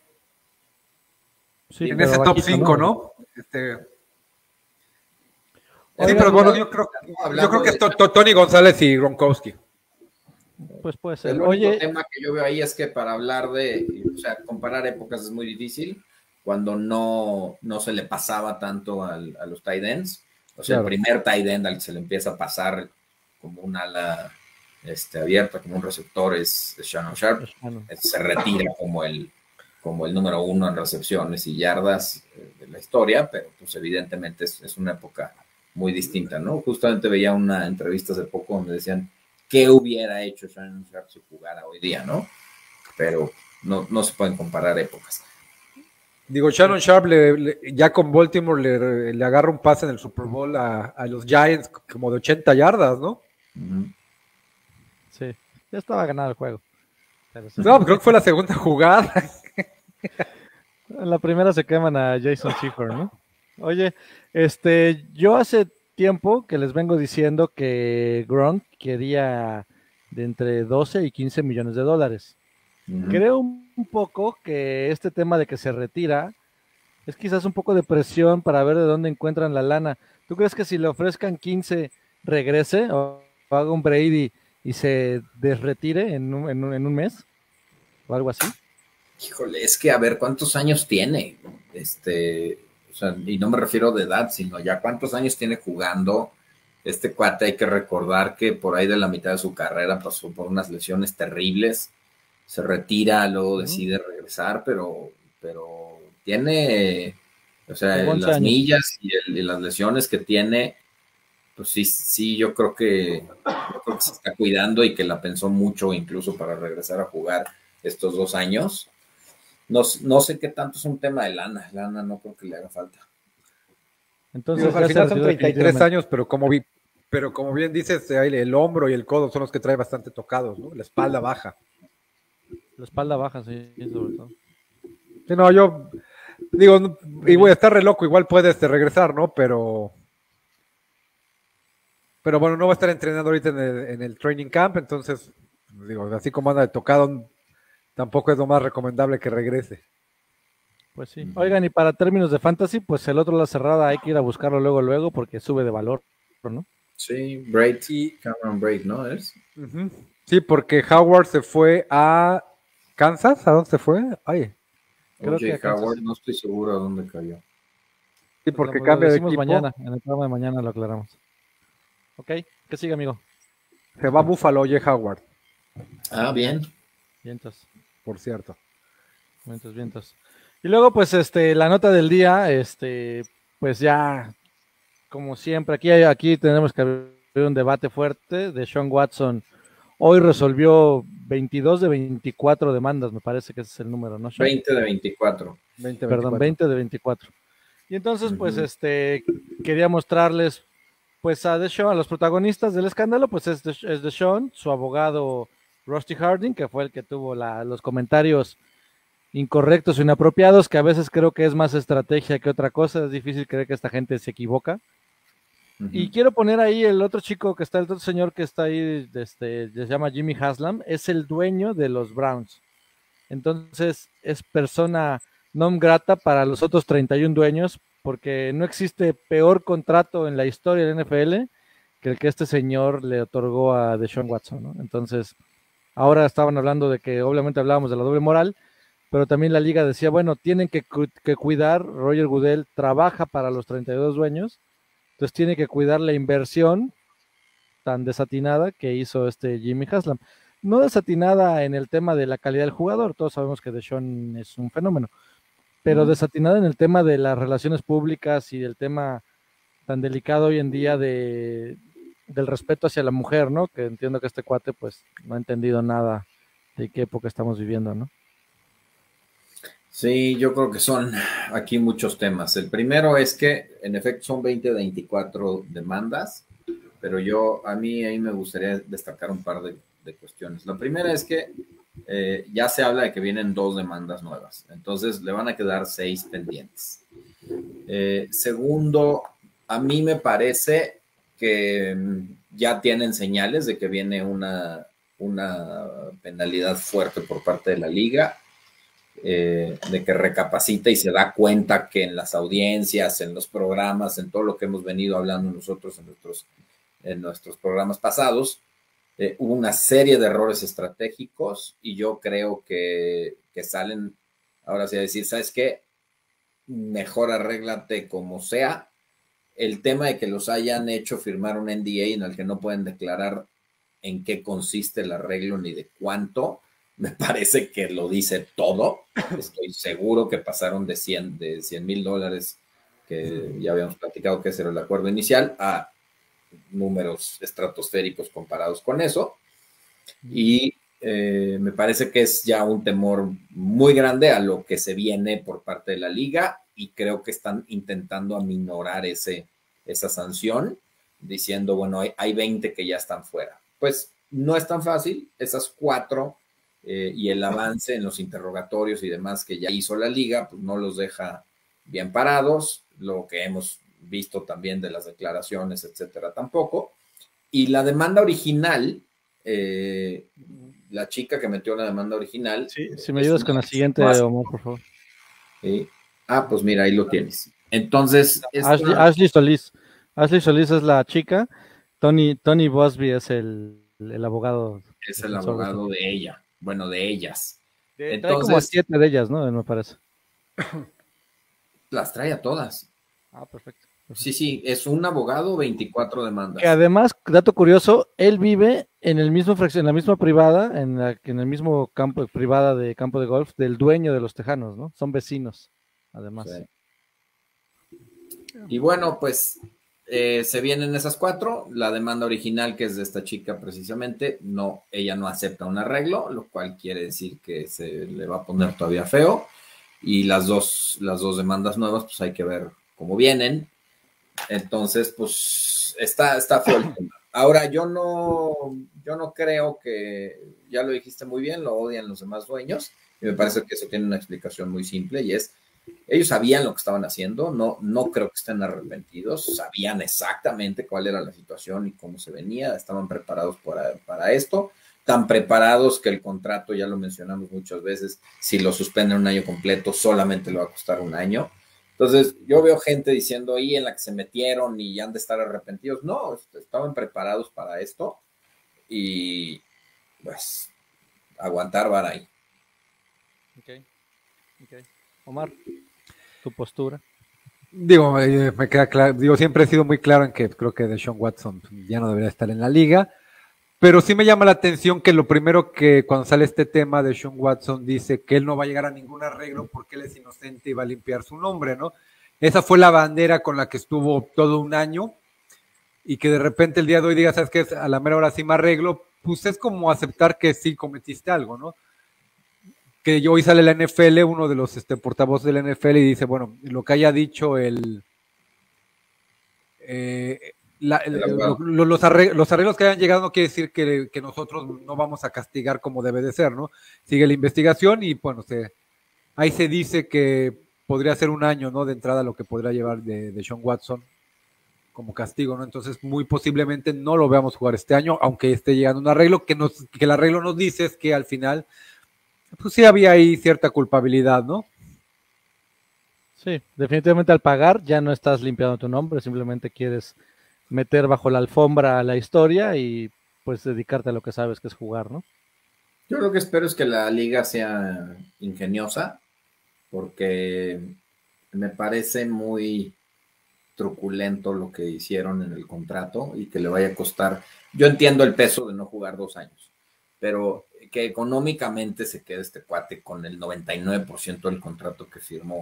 ese top 5, ¿no? Sí, pero bueno, yo creo que es Tony González y Gronkowski. Pues puede ser. El único tema que yo veo ahí es que para hablar o sea, comparar épocas es muy difícil cuando no se le pasaba tanto a los tight ends. O sea, claro. El primer tight end al que se le empieza a pasar como un ala abierta, como un receptor, es Shannon Sharp. Se retira como el número 1 en recepciones y yardas de la historia, pero pues evidentemente es una época muy distinta, ¿no? Justamente veía una entrevista hace poco donde decían qué hubiera hecho Shannon Sharp si jugara hoy día, ¿no? Pero no se pueden comparar épocas. Digo, Shannon Sharp ya con Baltimore le agarra un pase en el Super Bowl a los Giants como de 80 yardas, ¿no? Sí, ya estaba ganado el juego. Sí. No, creo que fue la segunda jugada. En la primera se queman a Jason Schiffern, ¿no? Oye, yo hace tiempo que les vengo diciendo que Gronk quería de entre 12 y 15 millones de dólares. Creo un poco que este tema de que se retira es quizás un poco de presión para ver de dónde encuentran la lana. ¿Tú crees que si le ofrezcan 15 regrese o haga un Brady y se desretire en un mes o algo así. Híjole, es que a ver cuántos años tiene, o sea, y no me refiero de edad, sino ya cuántos años tiene jugando. Este cuate hay que recordar que por ahí de la mitad de su carrera pasó por unas lesiones terribles, se retira, luego decide regresar, pero tiene, o sea, las años. millas y las lesiones que tiene, pues sí, yo creo que se está cuidando y que la pensó mucho incluso para regresar a jugar estos 2 años. No sé qué tanto es un tema de lana no creo que le haga falta. Entonces, al final son 33 años, pero como bien dices, el hombro y el codo son los que trae bastante tocados, ¿no? La espalda baja. La espalda baja, sí, sobre todo. Sí, no, yo digo, y voy a estar re loco, igual puede regresar, ¿no? Pero bueno, no va a estar entrenando ahorita en el training camp, entonces, digo, así como anda de tocado, tampoco es lo más recomendable que regrese. Pues sí. Oigan, y para términos de fantasy, pues el otro la cerrada hay que ir a buscarlo luego, porque sube de valor, ¿no? Sí, Braid y Cameron Braid, ¿no? ¿Es? Sí, porque Howard se fue a Kansas. ¿A dónde se fue? Ay. Creo que Howard, no estoy seguro a dónde cayó. Sí, porque cambia de equipo. Mañana, en el programa de mañana lo aclaramos. Ok, ¿qué sigue, amigo? Se va a Buffalo, oye, Howard. Ah, bien. Vientos. Por cierto. Vientos. Y luego, pues, la nota del día, pues ya, como siempre, aquí tenemos que haber un debate fuerte. Deshaun Watson hoy resolvió 22 de 24 demandas, me parece que ese es el número, ¿no? 20 de 24. Perdón, 20 de 24. Y entonces, pues, quería mostrarles, pues, a Deshaun, a los protagonistas del escándalo, pues es Deshaun, su abogado Rusty Harding, que fue el que tuvo los comentarios incorrectos o inapropiados, que a veces creo que es más estrategia que otra cosa. Es difícil creer que esta gente se equivoca. Y quiero poner ahí el otro chico que está, el otro señor que está ahí, se llama Jimmy Haslam, es el dueño de los Browns. Entonces es persona non grata para los otros 31 dueños, porque no existe peor contrato en la historia del NFL que el que este señor le otorgó a Deshaun Watson, ¿no? Entonces, ahora estaban hablando de que obviamente hablábamos de la doble moral, pero también la liga decía, bueno, tienen que cuidar, Roger Goodell trabaja para los 32 dueños, entonces tiene que cuidar la inversión tan desatinada que hizo Jimmy Haslam. No desatinada en el tema de la calidad del jugador, todos sabemos que Deshaun es un fenómeno, pero desatinada en el tema de las relaciones públicas y del tema tan delicado hoy en día del respeto hacia la mujer, ¿no? Que entiendo que este cuate pues no ha entendido nada de qué época estamos viviendo, ¿no? Sí, yo creo que son aquí muchos temas. El primero es que, en efecto, son 20 de 24 demandas, pero a mí ahí me gustaría destacar un par de cuestiones. La primera es que ya se habla de que vienen 2 demandas nuevas, entonces le van a quedar 6 pendientes. Segundo, a mí me parece que ya tienen señales de que viene una penalidad fuerte por parte de la liga. De que recapacita y se da cuenta que en las audiencias, en los programas, en todo lo que hemos venido hablando nosotros en nuestros programas pasados, hubo una serie de errores estratégicos y yo creo que salen ahora sí a decir, ¿sabes qué? Mejor arréglate como sea. El tema de que los hayan hecho firmar un NDA en el que no pueden declarar en qué consiste el arreglo ni de cuánto, me parece que lo dice todo. Estoy seguro que pasaron de $100,000, que ya habíamos platicado que ese era el acuerdo inicial, a números estratosféricos comparados con eso. Y me parece que es ya un temor muy grande a lo que se viene por parte de la liga y creo que están intentando aminorar esa sanción, diciendo, bueno, hay 20 que ya están fuera. Pues no es tan fácil, esas 4 y el avance en los interrogatorios y demás que ya hizo la liga, pues no los deja bien parados, lo que hemos visto también de las declaraciones, etcétera, tampoco. Y la demanda original, la chica que metió la demanda original. Sí, si me ayudas con la siguiente, Omar, por favor. Pues mira, ahí lo tienes. Entonces, Ashley Solís. Ashley Solís es la chica, Tony Bosby es el el abogado. Es el abogado de ella, bueno, de ellas. Entonces, trae como 7 de ellas, ¿no? Me parece. Las trae a todas. Ah, perfecto. Sí, es un abogado, 24 demandas. Que además, dato curioso, él vive en el mismo en la misma privada, en el mismo campo privada de campo de golf del dueño de los Tejanos, ¿no? Son vecinos, además. Sí. Y bueno, pues se vienen esas 4. La demanda original, que es de esta chica precisamente, ella no acepta un arreglo, lo cual quiere decir que se le va a poner todavía feo. Y las dos demandas nuevas, pues hay que ver cómo vienen. Entonces, pues está fuerte. Ahora, yo no creo que, ya lo dijiste muy bien, lo odian los demás dueños, y me parece que eso tiene una explicación muy simple, y es, ellos sabían lo que estaban haciendo, no creo que estén arrepentidos, sabían exactamente cuál era la situación y cómo se venía, estaban preparados para esto, tan preparados que el contrato, ya lo mencionamos muchas veces, si lo suspenden un año completo, solamente le va a costar un año. Entonces, yo veo gente diciendo ahí en la que se metieron y han de estar arrepentidos. No, estaban preparados para esto y pues aguantar vara ahí. Ok. Omar, tu postura. Digo, me queda claro, siempre he sido muy claro en que creo que Deshaun Watson ya no debería estar en la liga, pero sí me llama la atención que lo primero que cuando sale este tema de Deshaun Watson dice que él no va a llegar a ningún arreglo porque él es inocente y va a limpiar su nombre, ¿no? Esa fue la bandera con la que estuvo todo un año y que de repente el día de hoy diga, ¿sabes qué? A la mera hora sí me arreglo, pues es como aceptar que sí cometiste algo, ¿no? Que hoy sale la NFL, uno de los portavoces de la NFL y dice, bueno, lo que haya dicho los arreglos que hayan llegado no quiere decir que nosotros no vamos a castigar como debe de ser, ¿no? Sigue la investigación y bueno, ahí se dice que podría ser un año, ¿no? De entrada lo que podría llevar de Deshaun Watson como castigo, ¿no? Entonces muy posiblemente no lo veamos jugar este año, aunque esté llegando un arreglo, que el arreglo nos dice es que al final, pues sí había ahí cierta culpabilidad, ¿no? Sí, definitivamente al pagar ya no estás limpiando tu nombre, simplemente quieres meter bajo la alfombra la historia y pues dedicarte a lo que sabes que es jugar, ¿no? Yo lo que espero es que la liga sea ingeniosa, porque me parece muy truculento lo que hicieron en el contrato y que le vaya a costar. Yo entiendo el peso de no jugar 2 años, pero que económicamente se quede este cuate con el 99% del contrato que firmó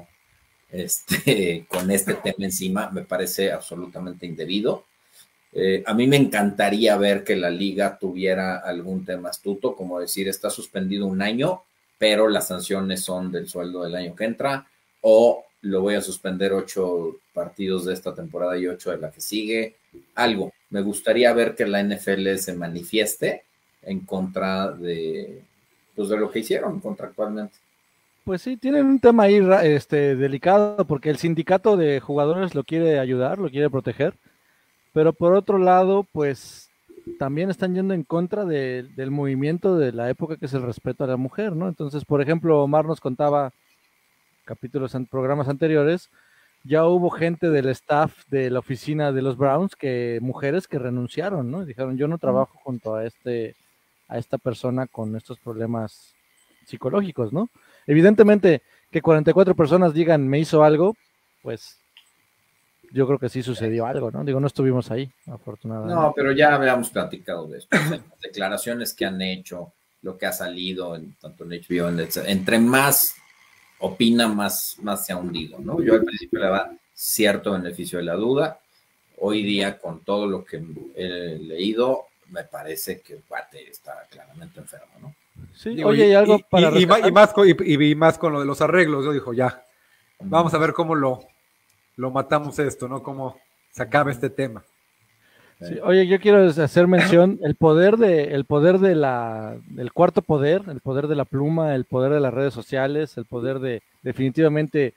con este tema encima, me parece absolutamente indebido. A mí me encantaría ver que la liga tuviera algún tema astuto, como decir, está suspendido un año, pero las sanciones son del sueldo del año que entra, o lo voy a suspender 8 partidos de esta temporada y 8 de la que sigue. Algo. Me gustaría ver que la NFL se manifieste en contra de lo que hicieron contractualmente. Pues sí, tienen un tema ahí delicado porque el sindicato de jugadores lo quiere ayudar, lo quiere proteger, pero por otro lado, pues también están yendo en contra del movimiento de la época que es el respeto a la mujer, ¿no? Entonces, por ejemplo, Omar nos contaba programas anteriores, ya hubo gente del staff de la oficina de los Browns, mujeres que renunciaron, ¿no? Y dijeron, yo no trabajo junto a esta persona con estos problemas psicológicos, ¿no? Evidentemente, que 44 personas digan, me hizo algo, pues yo creo que sí sucedió algo, ¿no? Digo, no estuvimos ahí, afortunadamente. No, pero ya habíamos platicado de esto. Las declaraciones que han hecho, lo que ha salido tanto en HBO, entre más opina, más se ha hundido, ¿no? Yo al principio le daba cierto beneficio de la duda. Hoy día, con todo lo que he leído, me parece que el cuate está claramente enfermo, ¿no? Sí, oye, y algo para y más con lo de los arreglos, yo dijo, ya, vamos a ver cómo lo matamos esto, ¿no? Cómo se acaba este tema. Sí, oye, yo quiero hacer mención el poder del cuarto poder, el poder de la pluma, el poder de las redes sociales, el poder de definitivamente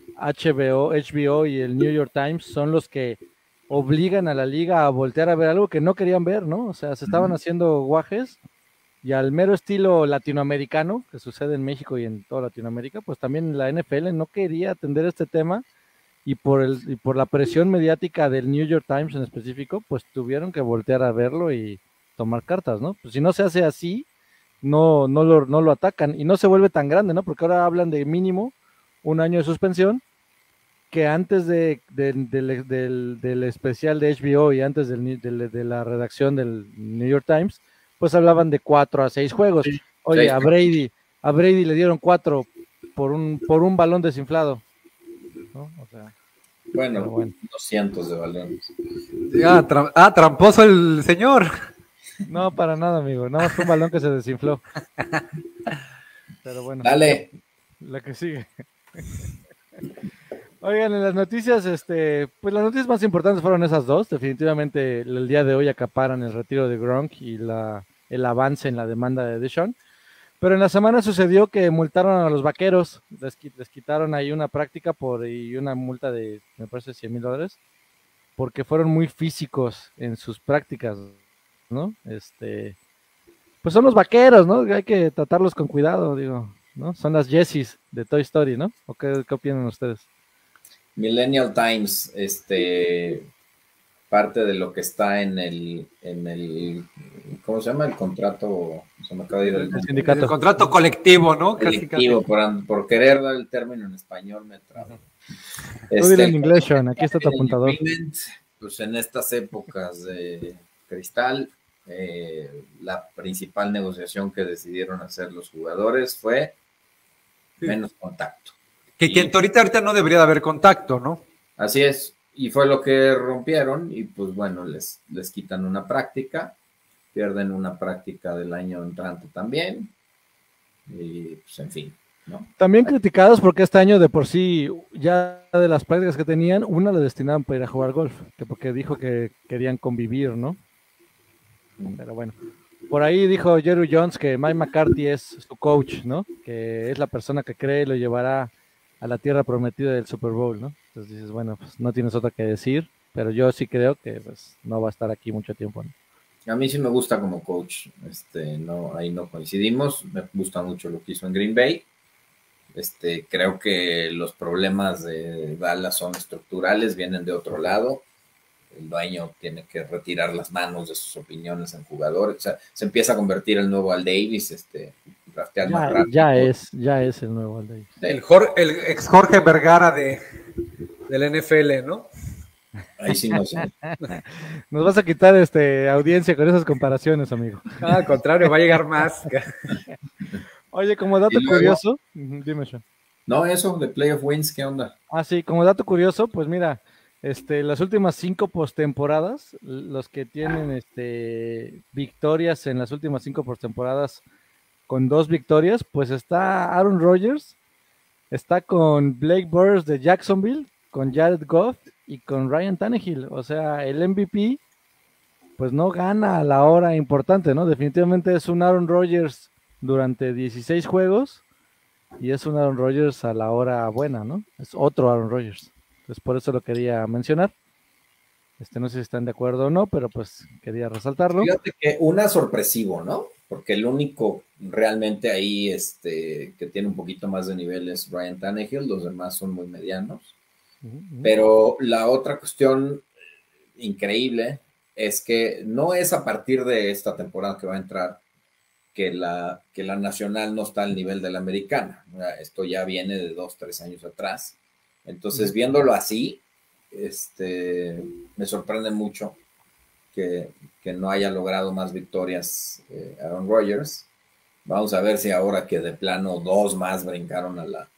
HBO y el New York Times son los que obligan a la liga a voltear a ver algo que no querían ver, ¿no? O sea, se estaban haciendo guajes y al mero estilo latinoamericano que sucede en México y en toda Latinoamérica, pues también la NFL no quería atender este tema. Y por la presión mediática del New York Times en específico, pues tuvieron que voltear a verlo y tomar cartas, ¿no? Pues si no se hace así, no lo atacan y no se vuelve tan grande, ¿no? Porque ahora hablan de mínimo un año de suspensión, que antes del especial de HBO y antes de la redacción del New York Times, pues hablaban de 4 a 6 juegos. Oye, a Brady le dieron 4 por un balón desinflado, ¿no? O sea, bueno, 200 de balones. Tramposo el señor. No, para nada, amigo. Nada más fue un balón que se desinfló. Pero bueno. Dale. La que sigue. Oigan, en las noticias, pues las noticias más importantes fueron esas dos. Definitivamente el día de hoy acaparan el retiro de Gronk y el avance en la demanda de Deshaun. Pero en la semana sucedió que multaron a los Vaqueros, les quitaron ahí una práctica y una multa de, me parece, $100,000, porque fueron muy físicos en sus prácticas, ¿no? Pues son los Vaqueros, ¿no? Hay que tratarlos con cuidado, digo, ¿no? Son las Jessies de Toy Story, ¿no? ¿O qué opinan ustedes? Millennial Times, parte de lo que está en el ¿cómo se llama? El contrato, se me acaba de ir el sindicato. El contrato colectivo, ¿no? Colectivo, por querer dar el término en español me trabo. Tú dile en inglés, Sean, aquí está tu apuntador. Pues en estas épocas de cristal, la principal negociación que decidieron hacer los jugadores fue menos contacto. Que ahorita no debería de haber contacto, ¿no? Así es. Y fue lo que rompieron y pues bueno, les quitan una práctica, pierden una práctica del año entrante también y pues en fin, ¿no? También criticados porque este año de por sí, ya de las prácticas que tenían, una la destinaban para ir a jugar golf, que porque dijo que querían convivir, ¿no? Pero bueno, por ahí dijo Jerry Jones que Mike McCarthy es su coach, ¿no? Que es la persona que cree lo llevará a la tierra prometida del Super Bowl, ¿no? Entonces dices, bueno, pues no tienes otra que decir, pero yo sí creo que pues, no va a estar aquí mucho tiempo, ¿no? A mí sí me gusta como coach, no, ahí no coincidimos, me gusta mucho lo que hizo en Green Bay, creo que los problemas de Dallas son estructurales, vienen de otro lado, el dueño tiene que retirar las manos de sus opiniones en jugadores, o sea, se empieza a convertir el nuevo Al Davis, draftear más rápido. Ya es el nuevo Al Davis. El ex Jorge Vergara del NFL, ¿no? Ahí sí no sé. Nos vas a quitar audiencia con esas comparaciones, amigo. Al contrario, va a llegar más. Oye, como dato curioso, dime, Sean. No, eso de Playoff Wins, ¿qué onda? Sí, como dato curioso, pues mira, las últimas 5 postemporadas, los que tienen victorias en las últimas 5 postemporadas con 2 victorias, pues está Aaron Rodgers, está con Blake Bortles de Jacksonville, con Jared Goff y con Ryan Tannehill. O sea, el MVP pues no gana a la hora importante, ¿no? Definitivamente es un Aaron Rodgers durante 16 juegos y es un Aaron Rodgers a la hora buena, ¿no? Es otro Aaron Rodgers. Entonces por eso lo quería mencionar. No sé si están de acuerdo o no, pero pues quería resaltarlo. Fíjate que una sorpresivo, ¿no? Porque el único realmente ahí que tiene un poquito más de nivel es Ryan Tannehill, los demás son muy medianos. Pero la otra cuestión increíble es que no es a partir de esta temporada que va a entrar que la nacional no está al nivel de la americana. Esto ya viene de 2-3 años atrás. Entonces, viéndolo así, me sorprende mucho que no haya logrado más victorias Aaron Rodgers. Vamos a ver si ahora que de plano 2 más brincaron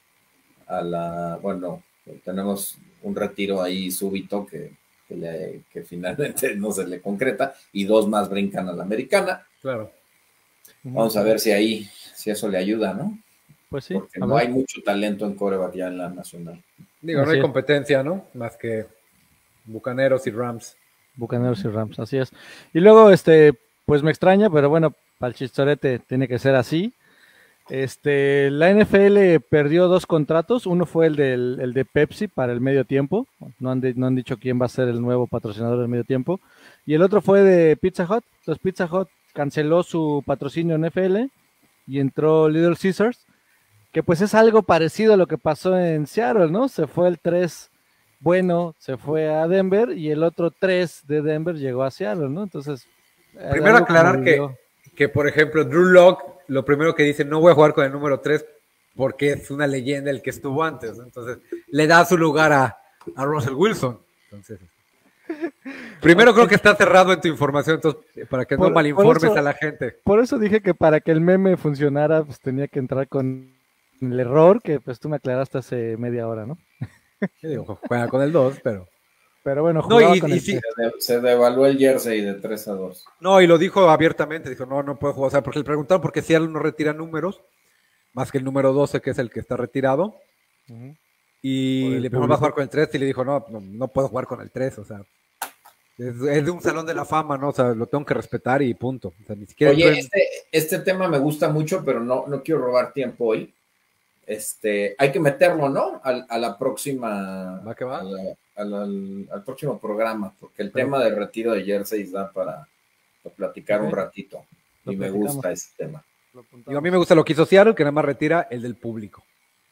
bueno, tenemos un retiro ahí súbito que finalmente no se le concreta y 2 más brincan a la americana. Claro. Vamos a ver si eso le ayuda, ¿no? Pues sí. Porque no hay mucho talento en quarterback ya en la nacional. Digo, no hay competencia, ¿no? Más que Bucaneros y Rams. Bucaneros y Rams, así es. Y luego, pues me extraña, pero bueno, para el chistorete tiene que ser así. La NFL perdió 2 contratos. Uno fue el de Pepsi para el medio tiempo. No han dicho quién va a ser el nuevo patrocinador del medio tiempo. Y el otro fue de Pizza Hut. Entonces Pizza Hut canceló su patrocinio en NFL y entró Little Caesars, que pues es algo parecido a lo que pasó en Seattle, ¿no? Se fue el 3 bueno, se fue a Denver y el otro 3 de Denver llegó a Seattle, ¿no? Entonces, Primero aclarar que, por ejemplo, Drew Lock, lo primero que dice, no voy a jugar con el número 3 porque es una leyenda el que estuvo antes, ¿no? Entonces le da su lugar a Russell Wilson. Entonces, primero creo que está cerrado en tu información, entonces, para que no malinformes a la gente. Por eso dije que para que el meme funcionara, pues tenía que entrar con el error que pues tú me aclaraste hace media hora, ¿no? Yo digo, juega con el 2, pero bueno, jugaba con el sí, se devaluó el jersey de 3-2. No, y lo dijo abiertamente, dijo, no puedo jugar, o sea, porque le preguntaron por qué si él no retira números, más que el número 12, que es el que está retirado, y le preguntó, ¿va a jugar con el 3? Y le dijo, no puedo jugar con el 3, o sea, es de un salón de la fama, ¿no? O sea, lo tengo que respetar y punto. O sea, ni siquiera Oye, este tema me gusta mucho, pero no quiero robar tiempo hoy. Hay que meterlo, ¿no? A la próxima. ¿Va que va? Al próximo programa, porque el tema de retiro de jerseys da para platicar un ratito. Y me gusta ese tema. Y a mí me gusta lo que hizo Seattle, que nada más retira el del público.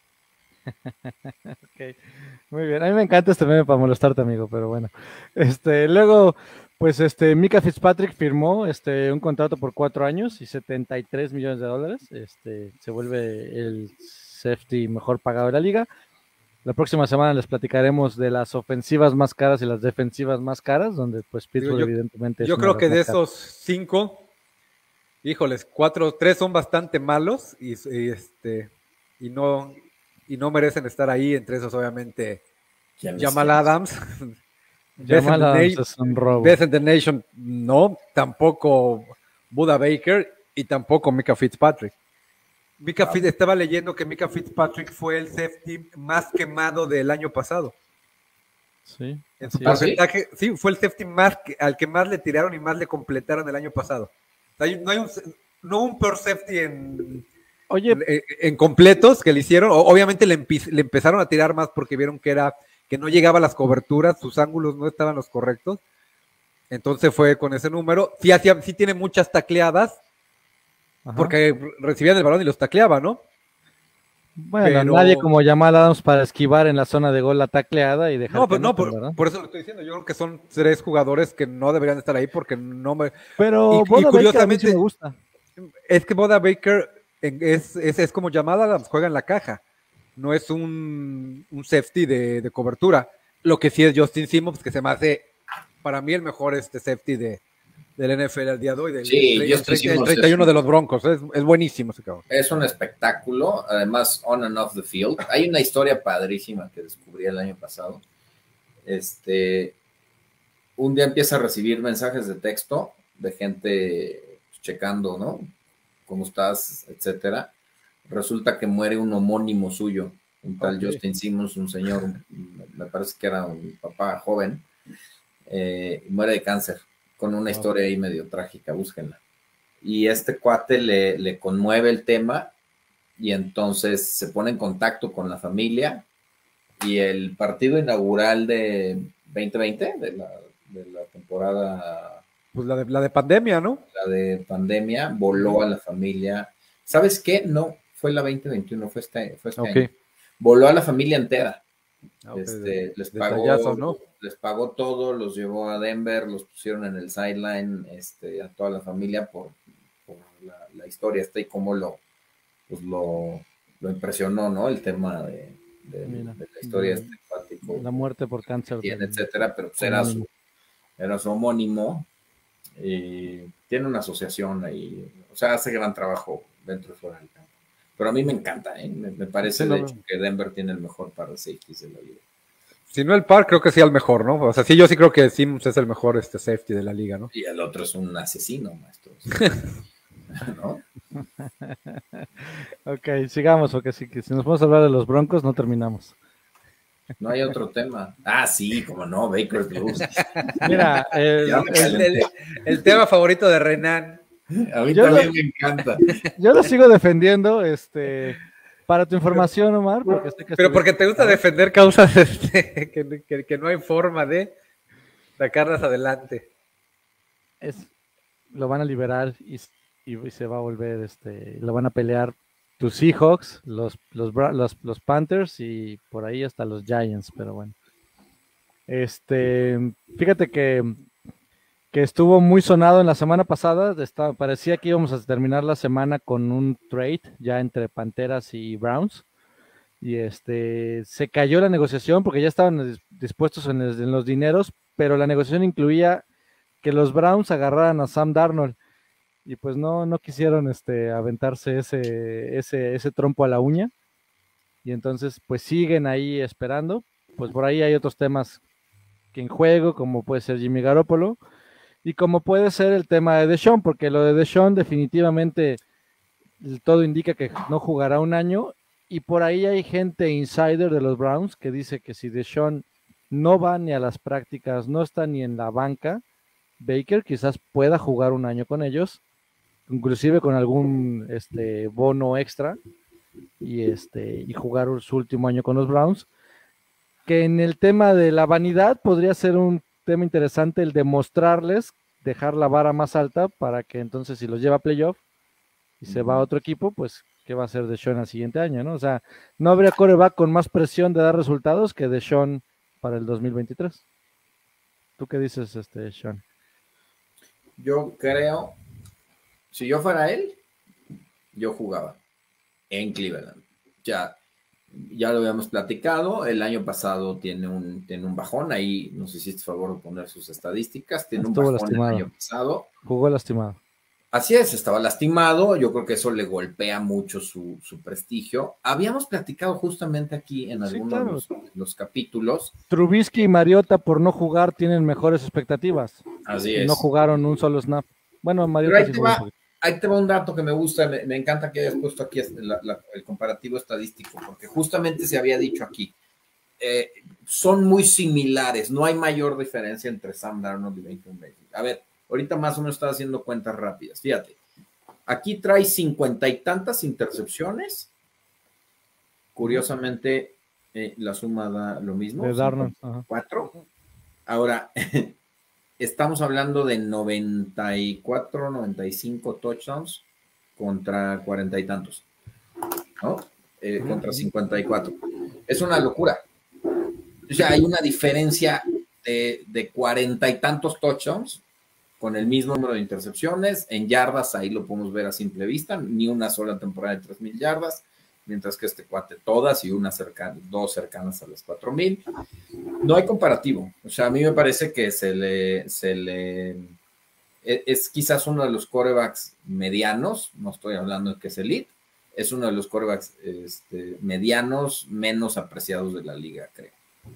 Okay. Muy bien, a mí me encanta este meme para molestarte, amigo, pero bueno. Luego, pues Micah Fitzpatrick firmó un contrato por 4 años y $73 millones. Se vuelve el safety mejor pagado de la liga. La próxima semana les platicaremos de las ofensivas más caras y las defensivas más caras, donde pues Pittsburgh evidentemente yo creo que de esos 5, híjoles, 3 son bastante malos y no merecen estar ahí. Entre esos, obviamente, Jamal Adams. Jamal Adams es un robo. Best in the Nation, no. Tampoco Buda Baker y tampoco Micah Fitzpatrick. Estaba leyendo que Micah Fitzpatrick fue el safety más quemado del año pasado. Sí. En su porcentaje, sí, fue el safety al que más le tiraron y más le completaron el año pasado. O sea, no hubo un peor safety en completos que le hicieron. Obviamente le empezaron a tirar más porque vieron que no llegaba a las coberturas, sus ángulos no estaban los correctos. Entonces fue con ese número. Sí tiene muchas tacleadas. Ajá. Porque recibían el balón y los tacleaba, ¿no? Bueno, nadie como Jamal Adams para esquivar en la zona de gol la tacleada y dejar. Por eso lo estoy diciendo. Yo creo que son 3 jugadores que no deberían estar ahí porque no me. Pero y curiosamente sí me gusta. Es que Buda Baker es como Jamal Adams, juega en la caja. No es un safety de cobertura. Lo que sí es Justin Simmons, que se me hace para mí el mejor safety del NFL al día de hoy, el 31 de los Broncos, es buenísimo ese cabrón. Es un espectáculo, además on and off the field. Hay una historia padrísima que descubrí el año pasado. Un día empieza a recibir mensajes de texto de gente checando, ¿no? ¿Cómo estás? Etcétera. Resulta que muere un homónimo suyo, un tal Justin Simmons, un señor, me parece que era un papá joven, muere de cáncer, con una historia ahí medio trágica, búsquenla. Y este cuate le conmueve el tema y entonces se pone en contacto con la familia y el partido inaugural de 2020, de la temporada... Pues la de pandemia, ¿no? La de pandemia, voló a la familia. ¿Sabes qué? No, fue la 2021, fue este año. Voló a la familia entera. Les pagó todo, los llevó a Denver, los pusieron en el sideline, a toda la familia por la historia y cómo lo impresionó, ¿no? El tema de la historia empático, la muerte por cáncer, etcétera, pero pues era su homónimo. Tiene una asociación ahí, o sea, hace gran trabajo dentro y fuera del campo. Pero a mí me encanta, me parece de hecho que Denver tiene el mejor par de safeties de la liga. Si no el par, creo que sí el mejor, ¿no? O sea, sí, yo sí creo que Sims es el mejor safety de la liga, ¿no? Y el otro es un asesino, maestro. ¿No? Ok, sigamos, porque si nos podemos hablar de los Broncos, no terminamos. No hay otro tema. Ah, sí, como no, Baker Blues. Mira, el tema favorito de Renan. A mí también me encanta. Yo lo sigo defendiendo, para tu información, Omar. Porque te gusta defender causas que no hay forma de sacarlas adelante. Lo van a liberar y se va a volver, lo van a pelear tus Seahawks, los Panthers y por ahí hasta los Giants, pero bueno. Fíjate que que estuvo muy sonado en la semana pasada. Parecía que íbamos a terminar la semana con un trade ya entre Panteras y Browns. Y se cayó la negociación porque ya estaban dispuestos en los dineros, pero la negociación incluía que los Browns agarraran a Sam Darnold. Y pues no quisieron aventarse ese trompo a la uña. Y entonces pues siguen ahí esperando. Pues por ahí hay otros temas que en juego, como puede ser Jimmy Garoppolo, y como puede ser el tema de Deshaun, porque lo de Deshaun definitivamente todo indica que no jugará un año, y por ahí hay gente insider de los Browns que dice que si Deshaun no va ni a las prácticas, no está ni en la banca, Baker quizás pueda jugar un año con ellos, inclusive con algún bono extra, y jugar su último año con los Browns, que en el tema de la vanidad podría ser un tema interesante el demostrarles, dejar la vara más alta para que entonces si los lleva a playoff y se va a otro equipo, pues ¿qué va a hacer Deshaun al siguiente año? ¿No? O sea, no habría quarterback con más presión de dar resultados que Deshaun para el 2023. ¿Tú qué dices, Sean? Yo creo, si yo fuera él, yo jugaba en Cleveland. Ya lo habíamos platicado, el año pasado tiene un bajón, ahí nos hiciste favor de poner sus estadísticas, tiene un bajón lastimado. El año pasado. Jugó lastimado. Así es, estaba lastimado, yo creo que eso le golpea mucho su prestigio. Habíamos platicado justamente aquí en algunos de los capítulos. Trubisky y Mariota por no jugar tienen mejores expectativas. Así es. No jugaron un solo snap. Bueno, Mariota sí jugó. Ahí te va un dato que me gusta, me encanta que hayas puesto aquí el comparativo estadístico, porque justamente se había dicho aquí, son muy similares, no hay mayor diferencia entre Sam Darnold y Baker Mayfield. A ver, ahorita más o menos estaba haciendo cuentas rápidas, fíjate, aquí trae 50 y tantas intercepciones, curiosamente la suma da lo mismo, de Darnold, 4, ahora... Estamos hablando de 94, 95 touchdowns contra 40 y tantos, ¿no? Contra 54. Es una locura. O sea, hay una diferencia de 40 y tantos touchdowns con el mismo número de intercepciones. En yardas, ahí lo podemos ver a simple vista, ni una sola temporada de 3,000 yardas, mientras que este cuate todas y dos cercanas a las 4,000. No hay comparativo. O sea, a mí me parece que es quizás uno de los quarterbacks medianos, no estoy hablando de que es elite, es uno de los quarterbacks medianos menos apreciados de la liga, creo.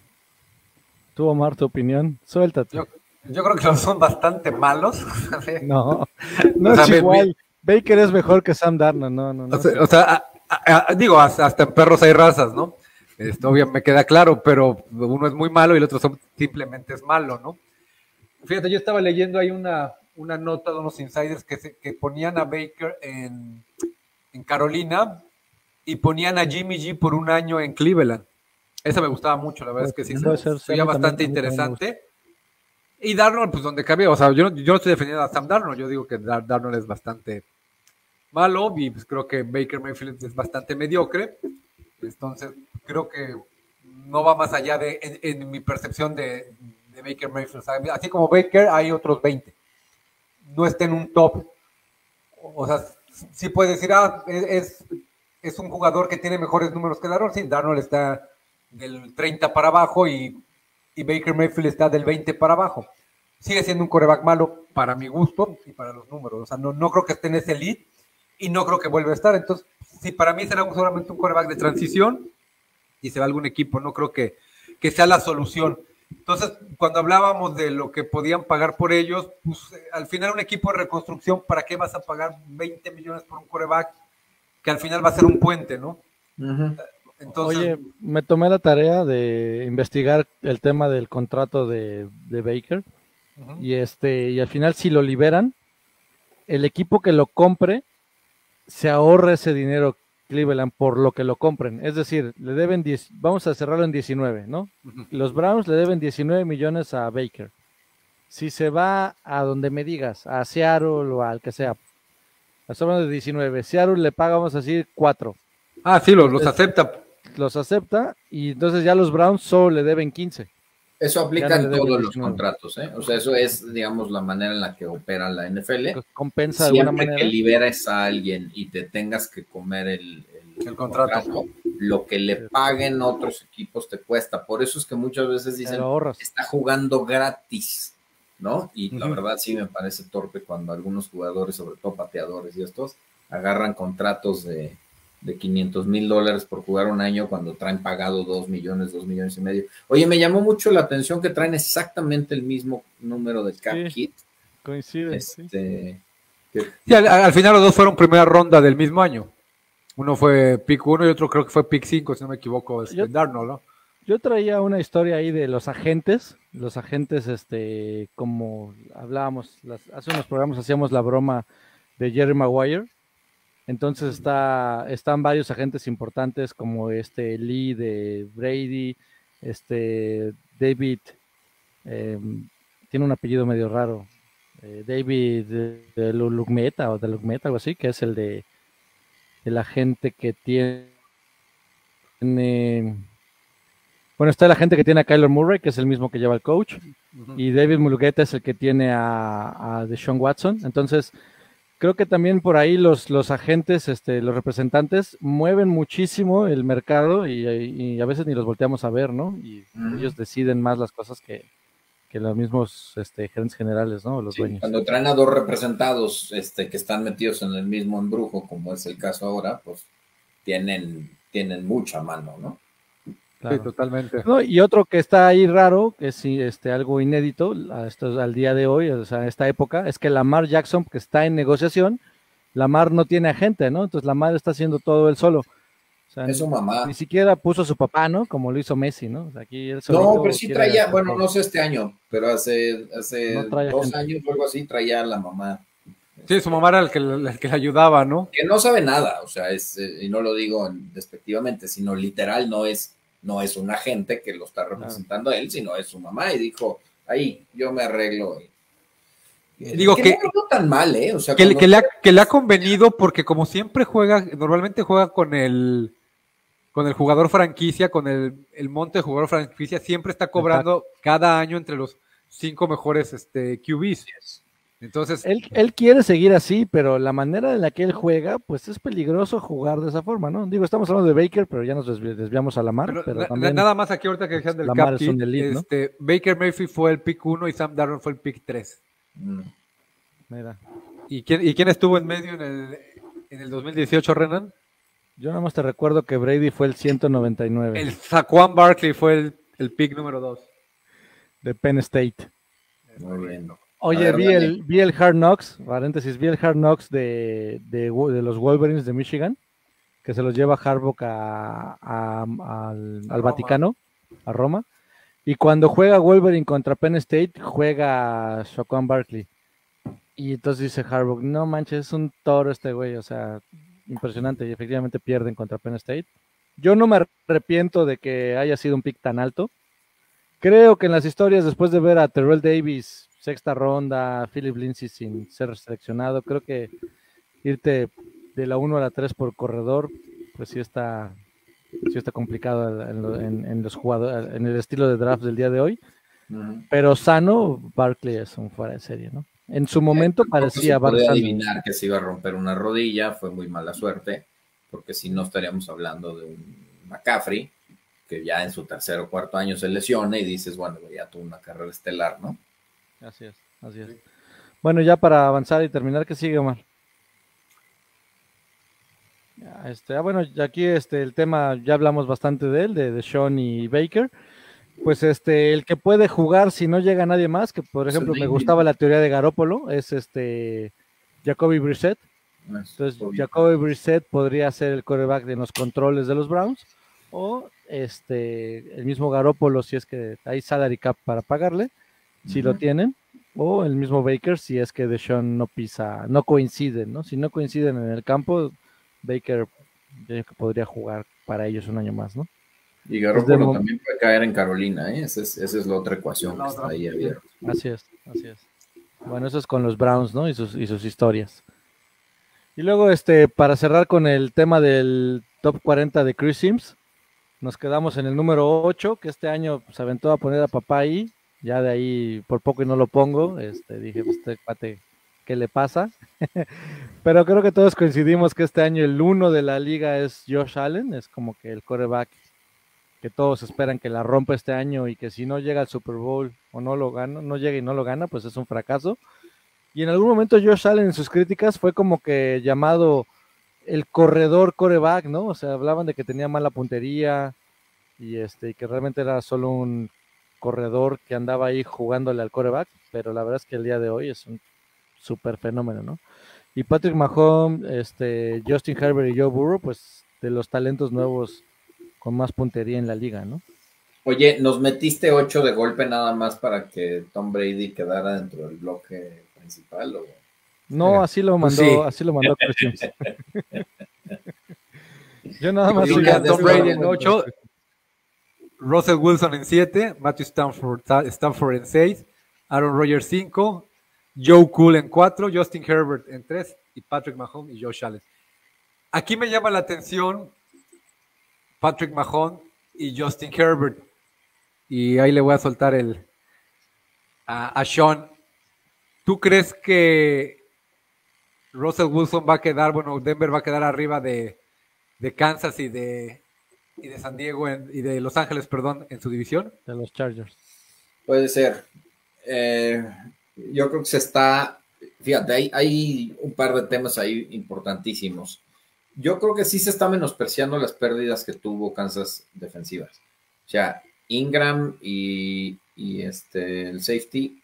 ¿Tú, Omar, tu opinión? Suéltate. Yo creo que son bastante malos. No es igual. Baker es mejor que Sam Darnold, no. O sea, digo, hasta en perros hay razas, ¿no? Obvio, me queda claro, pero uno es muy malo y el otro simplemente es malo, ¿no? Fíjate, yo estaba leyendo ahí una nota de unos insiders que ponían a Baker en Carolina y ponían a Jimmy G por un año en Cleveland. Esa me gustaba mucho, la verdad es que sí, sería bastante interesante. Y Darnold, pues donde cabía, o sea, yo no estoy defendiendo a Sam Darnold, yo digo que Darnold es bastante malo y pues creo que Baker Mayfield es bastante mediocre. Entonces, creo que no va más allá en mi percepción de Baker Mayfield. O sea, así como Baker, hay otros 20. No está en un top. O sea, sí puedes decir, es un jugador que tiene mejores números que Darnold. Sí, Darnold está del 30 para abajo y Baker Mayfield está del 20 para abajo. Sigue siendo un quarterback malo para mi gusto y para los números. O sea, no creo que esté en ese lead y no creo que vuelva a estar. Entonces, sí, para mí será solamente un quarterback de transición y se va a algún equipo. No creo que sea la solución. Entonces, cuando hablábamos de lo que podían pagar por ellos, pues al final un equipo de reconstrucción, ¿para qué vas a pagar 20 millones por un quarterback que al final va a ser un puente, ¿no? Uh-huh. Entonces, oye, me tomé la tarea de investigar el tema del contrato de Baker, uh-huh, y al final si lo liberan, el equipo que lo compre se ahorra ese dinero Cleveland por lo que lo compren, es decir, le deben 10, vamos a cerrarlo en 19, ¿no? Uh-huh. Los Browns le deben 19 millones a Baker. Si se va a donde me digas, a Seattle o al que sea, estamos hablando de 19, Seattle le paga, vamos a decir, 4. Ah, sí, los acepta. Los acepta y entonces ya los Browns solo le deben 15. Eso aplica Ya no en le debe todos los 19. contratos, ¿eh? O sea, eso es, digamos, la manera en la que opera la NFL. Compensa de alguna Siempre manera. que liberes a alguien y te tengas que comer el contrato, lo que le paguen otros equipos te cuesta. Por eso es que muchas veces dicen, está jugando gratis, ¿no? Y la verdad sí me parece torpe cuando algunos jugadores, sobre todo pateadores y estos, agarran contratos de $500,000 por jugar un año cuando traen pagado 2 millones, 2 millones y medio. Oye, me llamó mucho la atención que traen exactamente el mismo número de cap kit. Coincide. Sí, al final los dos fueron primera ronda del mismo año. Uno fue pick 1 y otro creo que fue pick 5, si no me equivoco, Darnold, ¿no? Yo traía una historia ahí de los agentes, como hablábamos, hace unos programas hacíamos la broma de Jerry Maguire. Entonces están varios agentes importantes como Lee de Brady, David, tiene un apellido medio raro, David de Lugmeta o de Lugmeta, algo así, que es el agente que tiene, bueno, está el agente que tiene a Kyler Murray, que es el mismo que lleva el coach, y David Mulugeta es el que tiene a Deshaun Watson. Entonces creo que también por ahí los agentes, los representantes mueven muchísimo el mercado y a veces ni los volteamos a ver, ¿no? Y ellos deciden más las cosas que los mismos gerentes generales, ¿no? Los dueños. Cuando traen a dos representados que están metidos en el mismo embrujo, como es el caso ahora, pues tienen mucha mano, ¿no? Claro. Sí, totalmente. No, y otro que está ahí raro, que es algo inédito al día de hoy, o sea, en esta época, es que Lamar Jackson, que está en negociación, Lamar no tiene agente, ¿no? Entonces Lamar está haciendo todo él solo. O sea, es su mamá. Ni siquiera puso a su papá, ¿no? Como lo hizo Messi, ¿no? O sea, aquí él no, pero sí traía, bueno, no sé este año, pero hace no 2 años o algo así traía a la mamá. Sí, su mamá era el que le ayudaba, ¿no? Que no sabe nada, o sea, y no lo digo despectivamente, sino literal no es un agente que lo está representando a él, sino es su mamá y dijo, ahí, yo me arreglo. Digo que no lo tan mal, ¿eh? O sea, que le ha convenido porque como siempre normalmente juega con el jugador franquicia, con el monte de jugador franquicia, siempre está cobrando cada año entre los 5 mejores QBs. Entonces, él quiere seguir así, pero la manera en la que él juega, pues es peligroso jugar de esa forma, ¿no? Digo, estamos hablando de Baker, pero ya nos desviamos a Lamar. Pero también nada más aquí ahorita que decían del Lamar cap kit, elite, ¿no? Baker Mayfield fue el pick 1 y Sam Darnold fue el pick 3. Mira. ¿Y quién estuvo en medio en el 2018, Renan? Yo nada más te recuerdo que Brady fue el 199. El Saquon Barkley fue el pick número 2. De Penn State. Muy bien. Oye, vi el Hard Knocks, paréntesis, vi el Hard Knocks de los Wolverines de Michigan, que se los lleva Harbaugh al Vaticano, a Roma. Y cuando juega Wolverine contra Penn State, juega Saquon Barkley. Y entonces dice Harbaugh, no manches, es un toro este güey, o sea, impresionante. Y efectivamente pierden contra Penn State. Yo no me arrepiento de que haya sido un pick tan alto. Creo que en las historias, después de ver a Terrell Davis, sexta ronda, Philip Lindsay sin ser seleccionado, creo que irte de la 1 a la 3 por corredor, pues sí está complicado en los jugadores, en el estilo de draft del día de hoy. Pero sano, Barkley es un fuera de serie, ¿no? En su momento parecía Barkley. Podía adivinar que se iba a romper una rodilla, fue muy mala suerte, porque si no estaríamos hablando de un McCaffrey, que ya en su tercer o cuarto año se lesiona y dices, bueno, ya tuvo una carrera estelar, ¿no? Así es. Bueno, ya para avanzar y terminar, ¿qué sigue, Omar? Bueno, ya aquí el tema, ya hablamos bastante de él, de Sean y Baker. Pues el que puede jugar si no llega nadie más, que por ejemplo me gustaba la teoría de Garoppolo, es Jacoby Brissett. Entonces Jacoby Brissett podría ser el quarterback de los controles de los Browns, o el mismo Garoppolo si es que hay salary cap para pagarle, si lo tienen, o el mismo Baker si es que Deshaun no coinciden, ¿no? Si no coinciden en el campo, Baker podría jugar para ellos un año más, ¿no? Y Garoppolo también puede caer en Carolina, ¿eh? Esa es la otra ecuación que está ahí abierta. Así es. Bueno, eso es con los Browns, ¿no? Y sus historias. Y luego, para cerrar con el tema del top 40 de Chris Sims, nos quedamos en el número 8, que este año se aventó a poner a papá ahí. Ya de ahí por poco y no lo pongo. Dije, pues, este cuate, ¿qué le pasa? Pero creo que todos coincidimos que este año el 1 de la liga es Josh Allen. Es como que el quarterback que todos esperan que la rompa este año y que si no llega al Super Bowl o no lo gana, no llega y no lo gana, pues es un fracaso. Y en algún momento Josh Allen en sus críticas fue como que llamado el corredor quarterback, ¿no? O sea, hablaban de que tenía mala puntería y que realmente era solo un corredor que andaba ahí jugándole al quarterback, pero la verdad es que el día de hoy es un súper fenómeno, ¿no? Y Patrick Mahomes, Justin Herbert y Joe Burrow, pues de los talentos nuevos con más puntería en la liga, ¿no? Oye, nos metiste 8 de golpe nada más para que Tom Brady quedara dentro del bloque principal, ¿o? No, así lo mandó, sí. así lo mandó Chris Sims. Yo nada más Digo, soy ya de Tom este Brady lado. en 8, Russell Wilson en 7, Matthew Stafford en 6, Aaron Rodgers 5, Joe Cool en 4, Justin Herbert en 3 y Patrick Mahomes y Josh Allen. Aquí me llama la atención Patrick Mahomes y Justin Herbert. Y ahí le voy a soltar a Sean. ¿Tú crees que Russell Wilson va a quedar, bueno, Denver va a quedar arriba de Kansas y de San Diego y de Los Ángeles, perdón, en su división? De los Chargers. Puede ser. Yo creo que se está, fíjate, hay un par de temas ahí importantísimos. Yo creo que sí se está menospreciando las pérdidas que tuvo Kansas defensivas. O sea, Ingram y el safety.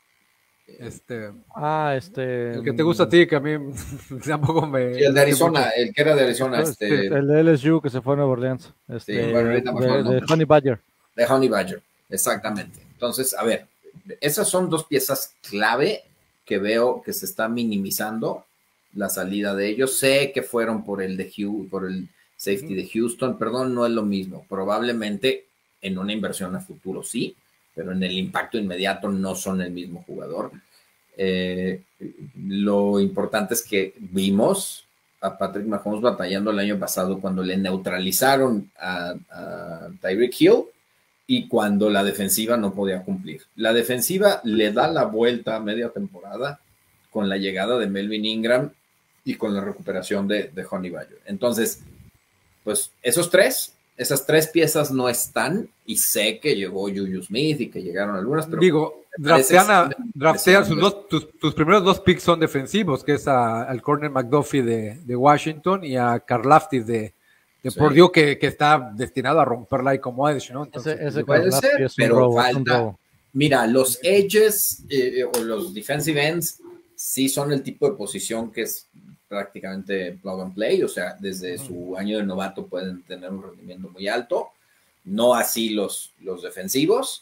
El que te gusta a ti, que a mí tampoco me... Sí, el de Arizona, el que era de Arizona. El de LSU que se fue a Nueva Orleans. Bueno, de Honey Badger. De Honey Badger, exactamente. Entonces, a ver, esas son dos piezas clave que veo que se está minimizando la salida de ellos. Sé que fueron por el safety de Houston, perdón, no es lo mismo. Probablemente en una inversión a futuro sí, pero en el impacto inmediato no son el mismo jugador. Lo importante es que vimos a Patrick Mahomes batallando el año pasado cuando le neutralizaron a Tyreek Hill y cuando la defensiva no podía cumplir. La defensiva le da la vuelta a media temporada con la llegada de Melvin Ingram y con la recuperación de Honey Badger. Entonces, pues esas tres piezas no están, y sé que llegó Juju Smith y que llegaron algunas, pero... Digo, draftean tus primeros 2 picks son defensivos, que es al corner McDuffie de Washington y a Karlaftis de Purdue, que está destinado a romperla ahí como edge, ¿no? Entonces, ese puede ser, es pero robo, falta. Mira, los edges o los defensive ends sí son el tipo de posición que es prácticamente plug and play, o sea, desde su año de novato pueden tener un rendimiento muy alto, no así los defensivos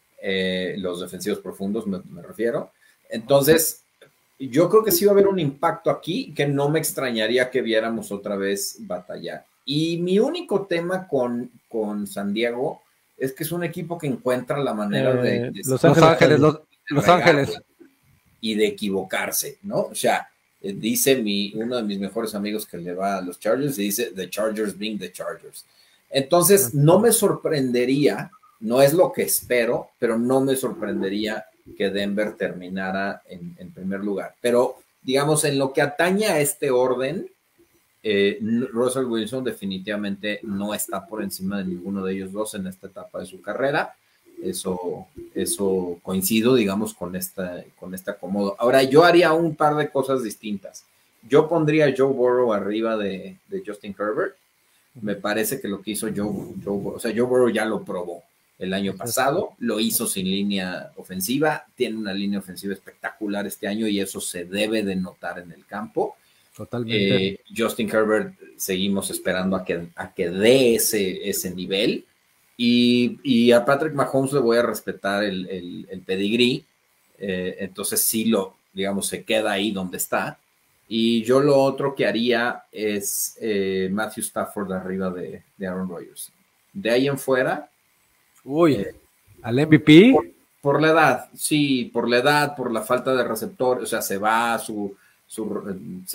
profundos me refiero. Entonces, yo creo que sí va a haber un impacto aquí que no me extrañaría que viéramos otra vez batallar. Y mi único tema con San Diego es que es un equipo que encuentra la manera de Los Ángeles y de equivocarse, ¿no? O sea, dice uno de mis mejores amigos que le va a los Chargers y dice the Chargers being the Chargers. Entonces, no me sorprendería, no es lo que espero, pero no me sorprendería que Denver terminara en primer lugar. Pero, digamos, en lo que atañe a este orden, Russell Wilson definitivamente no está por encima de ninguno de ellos dos en esta etapa de su carrera. Eso coincido, digamos, con este acomodo. Ahora, yo haría un par de cosas distintas. Yo pondría a Joe Burrow arriba de Justin Herbert. Me parece que lo que hizo Joe Burrow ya lo probó el año pasado, lo hizo sin línea ofensiva, tiene una línea ofensiva espectacular este año y eso se debe de notar en el campo. Totalmente. Justin Herbert seguimos esperando a que dé ese nivel. Y a Patrick Mahomes le voy a respetar el pedigrí. Entonces sí se queda ahí donde está. Y yo lo otro que haría es Matthew Stafford arriba de Aaron Rodgers. De ahí en fuera. ¿Al MVP? Por la edad, sí, por la edad, por la falta de receptor. O sea, se va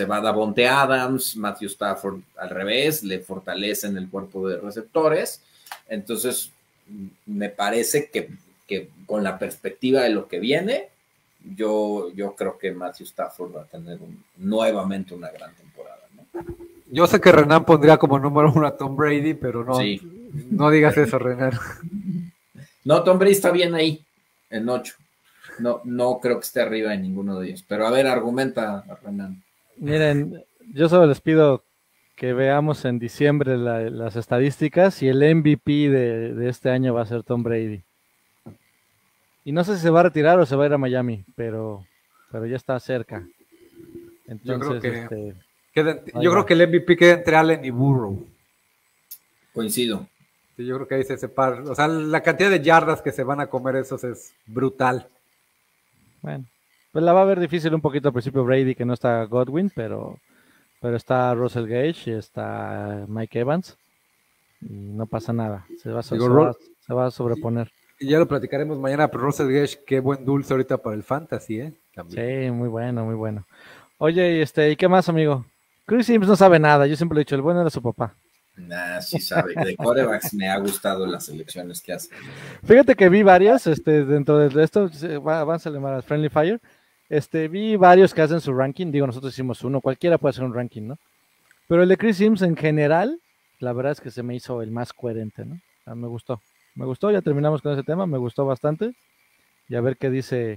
Davonte Adams, Matthew Stafford al revés, le fortalecen el cuerpo de receptores. Entonces, me parece que con la perspectiva de lo que viene, yo creo que Matthew Stafford va a tener nuevamente una gran temporada, ¿no? Yo sé que Renan pondría como número 1 a Tom Brady, pero no, sí. No digas eso, Renan. No, Tom Brady está bien ahí, en 8. No creo que esté arriba de ninguno de ellos. Pero a ver, argumenta, Renan. Miren, yo solo les pido que veamos en diciembre las estadísticas y el MVP de este año va a ser Tom Brady. Y no sé si se va a retirar o se va a ir a Miami, pero ya está cerca. Entonces, yo creo que el MVP queda entre Allen y Burrow. Coincido. Sí, yo creo que ahí se separa. O sea, la cantidad de yardas que se van a comer esos es brutal. Bueno, pues la va a ver difícil un poquito al principio Brady, que no está Godwin, pero está Russell Gage y está Mike Evans. Y no pasa nada. Se va a sobreponer. Y ya lo platicaremos mañana, pero Russell Gage, qué buen dulce ahorita para el fantasy, ¿eh? También. Sí, muy bueno, muy bueno. Oye, ¿y qué más, amigo? Chris Sims no sabe nada, yo siempre le he dicho, el bueno era su papá. Nah, sí sabe. De quarterbacks me ha gustado las selecciones que hace. Fíjate que vi varias, dentro de esto, avánzale más Friendly Fire, vi varios que hacen su ranking, digo, nosotros hicimos uno, cualquiera puede hacer un ranking, ¿no? Pero el de Chris Sims en general, la verdad es que se me hizo el más coherente, ¿no? O sea, me gustó, ya terminamos con ese tema, me gustó bastante, y a ver qué dice,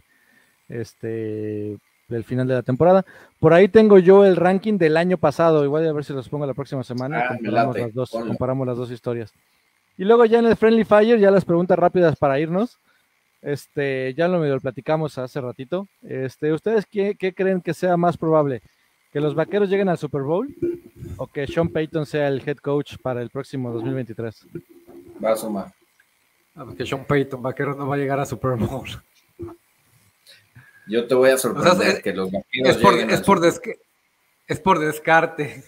del final de la temporada. Por ahí tengo yo el ranking del año pasado, igual a ver si los pongo la próxima semana, comparamos las dos historias. Y luego ya en el Friendly Fire, ya las preguntas rápidas para irnos, ya lo platicamos hace ratito. ¿Ustedes qué creen que sea más probable? ¿Que los Vaqueros lleguen al Super Bowl o que Sean Payton sea el head coach para el próximo 2023? Va a sumar. Que Sean Payton, Vaqueros no va a llegar a Super Bowl. Yo te voy a sorprender que los Vaqueros es por descarte.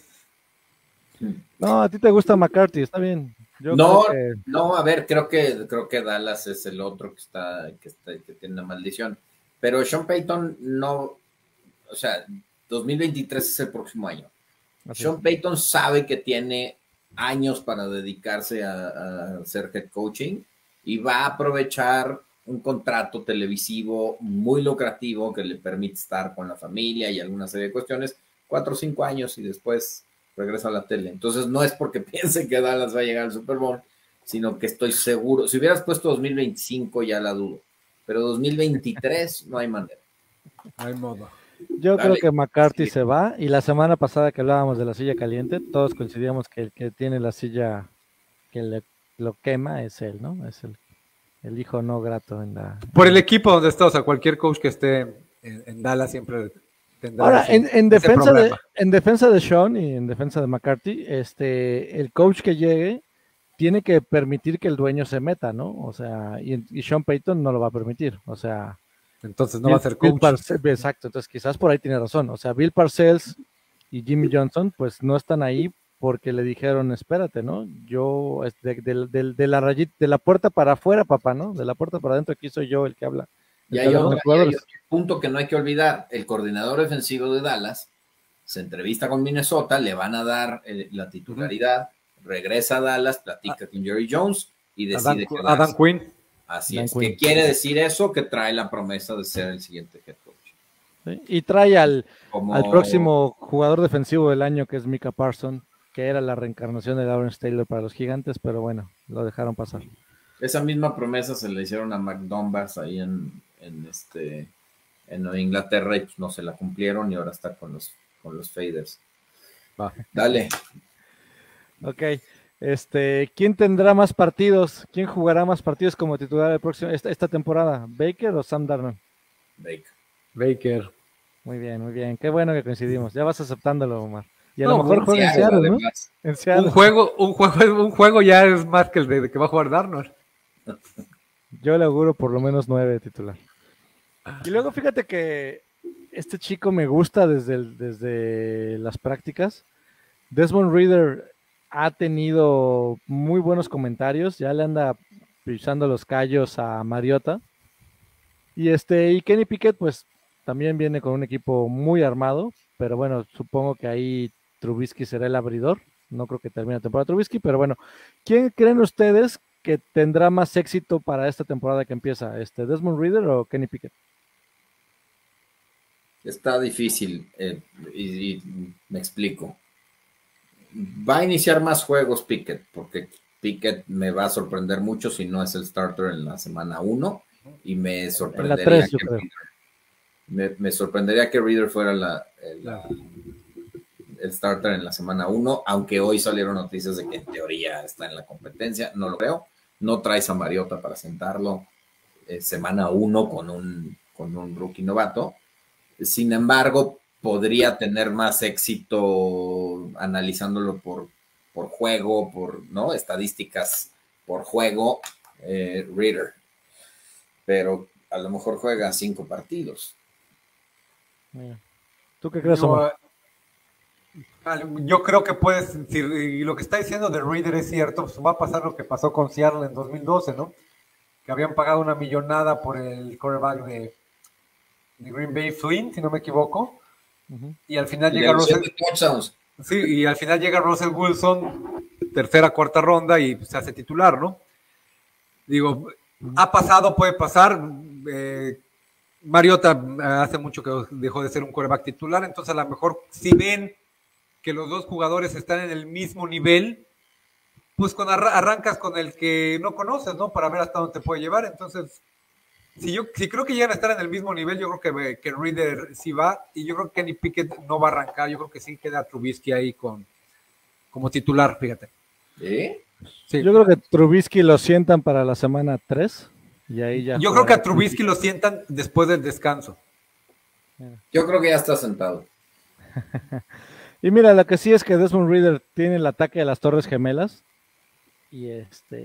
No, a ti te gusta McCarthy, está bien. No, a ver, creo que Dallas es el otro que tiene una maldición. Pero Sean Payton no, o sea, 2023 es el próximo año. Sean Payton sabe que tiene años para dedicarse a hacer head coaching y va a aprovechar un contrato televisivo muy lucrativo que le permite estar con la familia y alguna serie de cuestiones, 4 o 5 años y después regresa a la tele. Entonces no es porque piense que Dallas va a llegar al Super Bowl, sino que estoy seguro. Si hubieras puesto 2025 ya la dudo, pero 2023 no hay manera. Hay modo. Yo creo que McCarthy se va, y la semana pasada que hablábamos de la silla caliente, todos coincidíamos que el que tiene la silla que lo quema es él, ¿no? Es el hijo no grato en la... Por el equipo donde está, o sea, cualquier coach que esté en Dallas siempre tendrá Ahora, en defensa de Sean y en defensa de McCarthy, el coach que llegue tiene que permitir que el dueño se meta, ¿no? O sea, y Sean Payton no lo va a permitir, o sea... Entonces no va a ser coach. Exacto, entonces quizás por ahí tiene razón. O sea, Bill Parcells y Jimmy Johnson, pues no están ahí porque le dijeron, espérate, ¿no? Yo, de la rayita, de la puerta para afuera, papá, ¿no? De la puerta para adentro, aquí soy yo el que habla. Y hay otro punto que no hay que olvidar. El coordinador defensivo de Dallas se entrevista con Minnesota, le van a dar la titularidad, regresa a Dallas, platica con Jerry Jones y decide quedarse. Adam Quinn. Así es. ¿Qué quiere decir eso? Que trae la promesa de ser el siguiente head coach. ¿Sí? Y trae al próximo jugador defensivo del año, que es Micah Parsons, que era la reencarnación de Lawrence Taylor para los Gigantes, pero bueno, lo dejaron pasar. Esa misma promesa se le hicieron a McDonald's ahí en Inglaterra y pues no se la cumplieron y ahora está con los Faders. Va. Dale. Ok. ¿Quién tendrá más partidos? ¿Quién jugará más partidos como titular esta temporada? ¿Baker o Sam Darnold? Baker. Muy bien, muy bien. Qué bueno que coincidimos. Ya vas aceptándolo, Omar. Y a lo mejor juega en Seattle, ¿no? En Seattle. Un juego ya es más que el de que va a jugar Darnold. Yo le auguro por lo menos 9 de titular. Y luego fíjate que este chico me gusta desde las prácticas. Desmond Ridder ha tenido muy buenos comentarios, ya le anda pisando los callos a Mariota. Y Kenny Pickett, pues también viene con un equipo muy armado, pero bueno, supongo que ahí Trubisky será el abridor. No creo que termine la temporada Trubisky, pero bueno, ¿quién creen ustedes que tendrá más éxito para esta temporada que empieza? ¿Desmond Ridder o Kenny Pickett? Está difícil y me explico. Va a iniciar más juegos Pickett, porque Pickett me va a sorprender mucho si no es el starter en la semana 1 y me sorprendería me sorprendería que Ridder fuera el starter en la semana 1, aunque hoy salieron noticias de que en teoría está en la competencia, no lo creo. No traes a Mariota para sentarlo semana 1 con un rookie novato. Sin embargo, podría tener más éxito analizándolo por juego, ¿no? Estadísticas por juego, Ridder. Pero a lo mejor juega 5 partidos. ¿Tú qué crees, Omar? Yo creo que puedes, y lo que está diciendo de Ridder es cierto, pues va a pasar lo que pasó con Seattle en 2012, ¿no? Que habían pagado una millonada por el quarterback de Green Bay, Flynn, si no me equivoco, y al final llega Russell Wilson, tercera, cuarta ronda, y se hace titular, ¿no? Digo, ha pasado, puede pasar. Mariota hace mucho que dejó de ser un quarterback titular, entonces a lo mejor si ven que los dos jugadores están en el mismo nivel, pues arrancas con el que no conoces, ¿no? Para ver hasta dónde te puede llevar. Entonces, si creo que llegan a estar en el mismo nivel, yo creo que Ridder sí va, y yo creo que Kenny Pickett no va a arrancar. Yo creo que sí queda Trubisky ahí como titular, fíjate. Sí. Yo creo que Trubisky lo sientan para la semana 3 y ahí ya. Yo creo que a Trubisky lo sientan después del descanso. Yo creo que ya está sentado. Y mira, lo que sí es que Desmond Ridder tiene el ataque de las Torres Gemelas y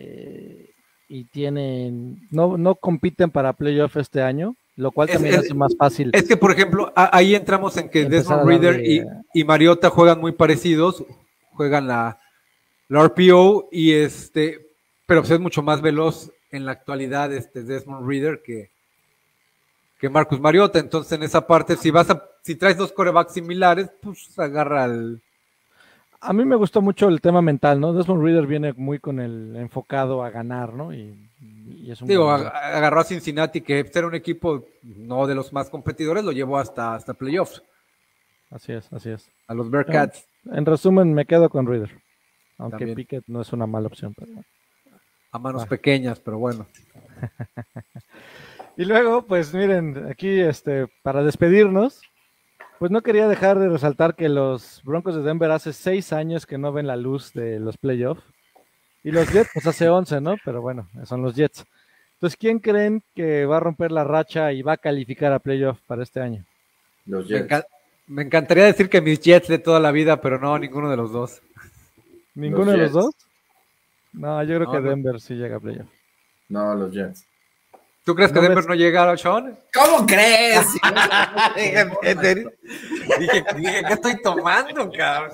tienen no compiten para playoff este año, lo cual también hace más fácil. Es que, por ejemplo, ahí entramos en que Desmond Ridder y Mariota juegan muy parecidos, juegan la RPO pero pues es mucho más veloz en la actualidad Desmond Ridder que Marcus Mariota. Entonces en esa parte, si traes dos quarterbacks similares, pues agarra al... A mí me gustó mucho el tema mental, ¿no? Desmond Ridder viene muy con el enfocado a ganar, ¿no? Y es un agarró a Cincinnati, que era un equipo no de los más competidores, lo llevó hasta playoffs. Así es. A los Bearcats. En resumen, me quedo con Ridder. Aunque también. Pickett no es una mala opción. Pero... A manos pequeñas, pero bueno. Y luego, pues miren, aquí para despedirnos, pues no quería dejar de resaltar que los Broncos de Denver hace 6 años que no ven la luz de los playoffs. Y los Jets, pues hace 11, ¿no? Pero bueno, son los Jets. Entonces, ¿quién creen que va a romper la racha y va a calificar a playoff para este año? Los Jets. Me encantaría decir que mis Jets de toda la vida, pero no, ninguno de los dos. ¿Ninguno de los dos? No, yo creo que Denver sí llega a playoff. No, los Jets. ¿Tú crees que Denver no llega, Sean? ¿Cómo crees? Dije, ¿qué estoy tomando, cabrón?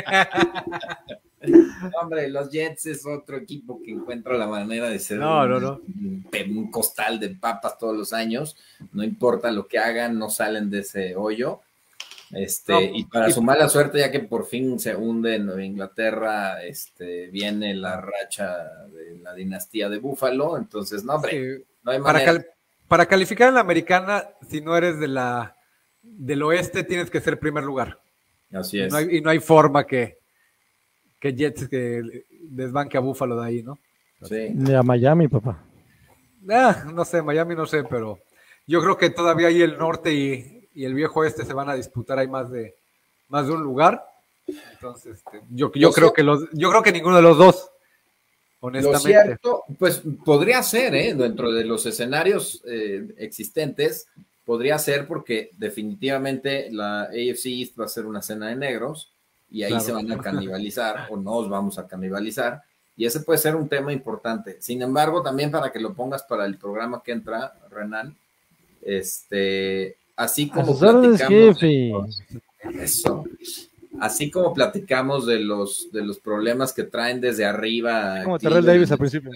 Hombre, los Jets es otro equipo que encuentra la manera de ser un costal de papas todos los años. No importa lo que hagan, no salen de ese hoyo. Y para su mala suerte, ya que por fin se hunde en Nueva Inglaterra, viene la racha de la dinastía de Búfalo. Entonces, no, hombre, no hay manera. Para calificar en la americana, si no eres del oeste, tienes que ser primer lugar. Así es. Y no hay forma que Jets que desbanque a Búfalo de ahí, ¿no? Sí. Ni a Miami, papá. No sé, Miami no sé, pero yo creo que todavía ahí el norte y el viejo oeste se van a disputar ahí más de un lugar. Entonces, yo creo que ninguno de los dos, honestamente. Lo cierto, pues podría ser, dentro de los escenarios existentes, podría ser, porque definitivamente la AFC East va a ser una cena de negros y ahí se van a canibalizar o nos vamos a canibalizar, y ese puede ser un tema importante. Sin embargo, también para que lo pongas para el programa que entra, Renan, así como platicamos de los problemas que traen desde arriba. Como Terrell Davis al principio.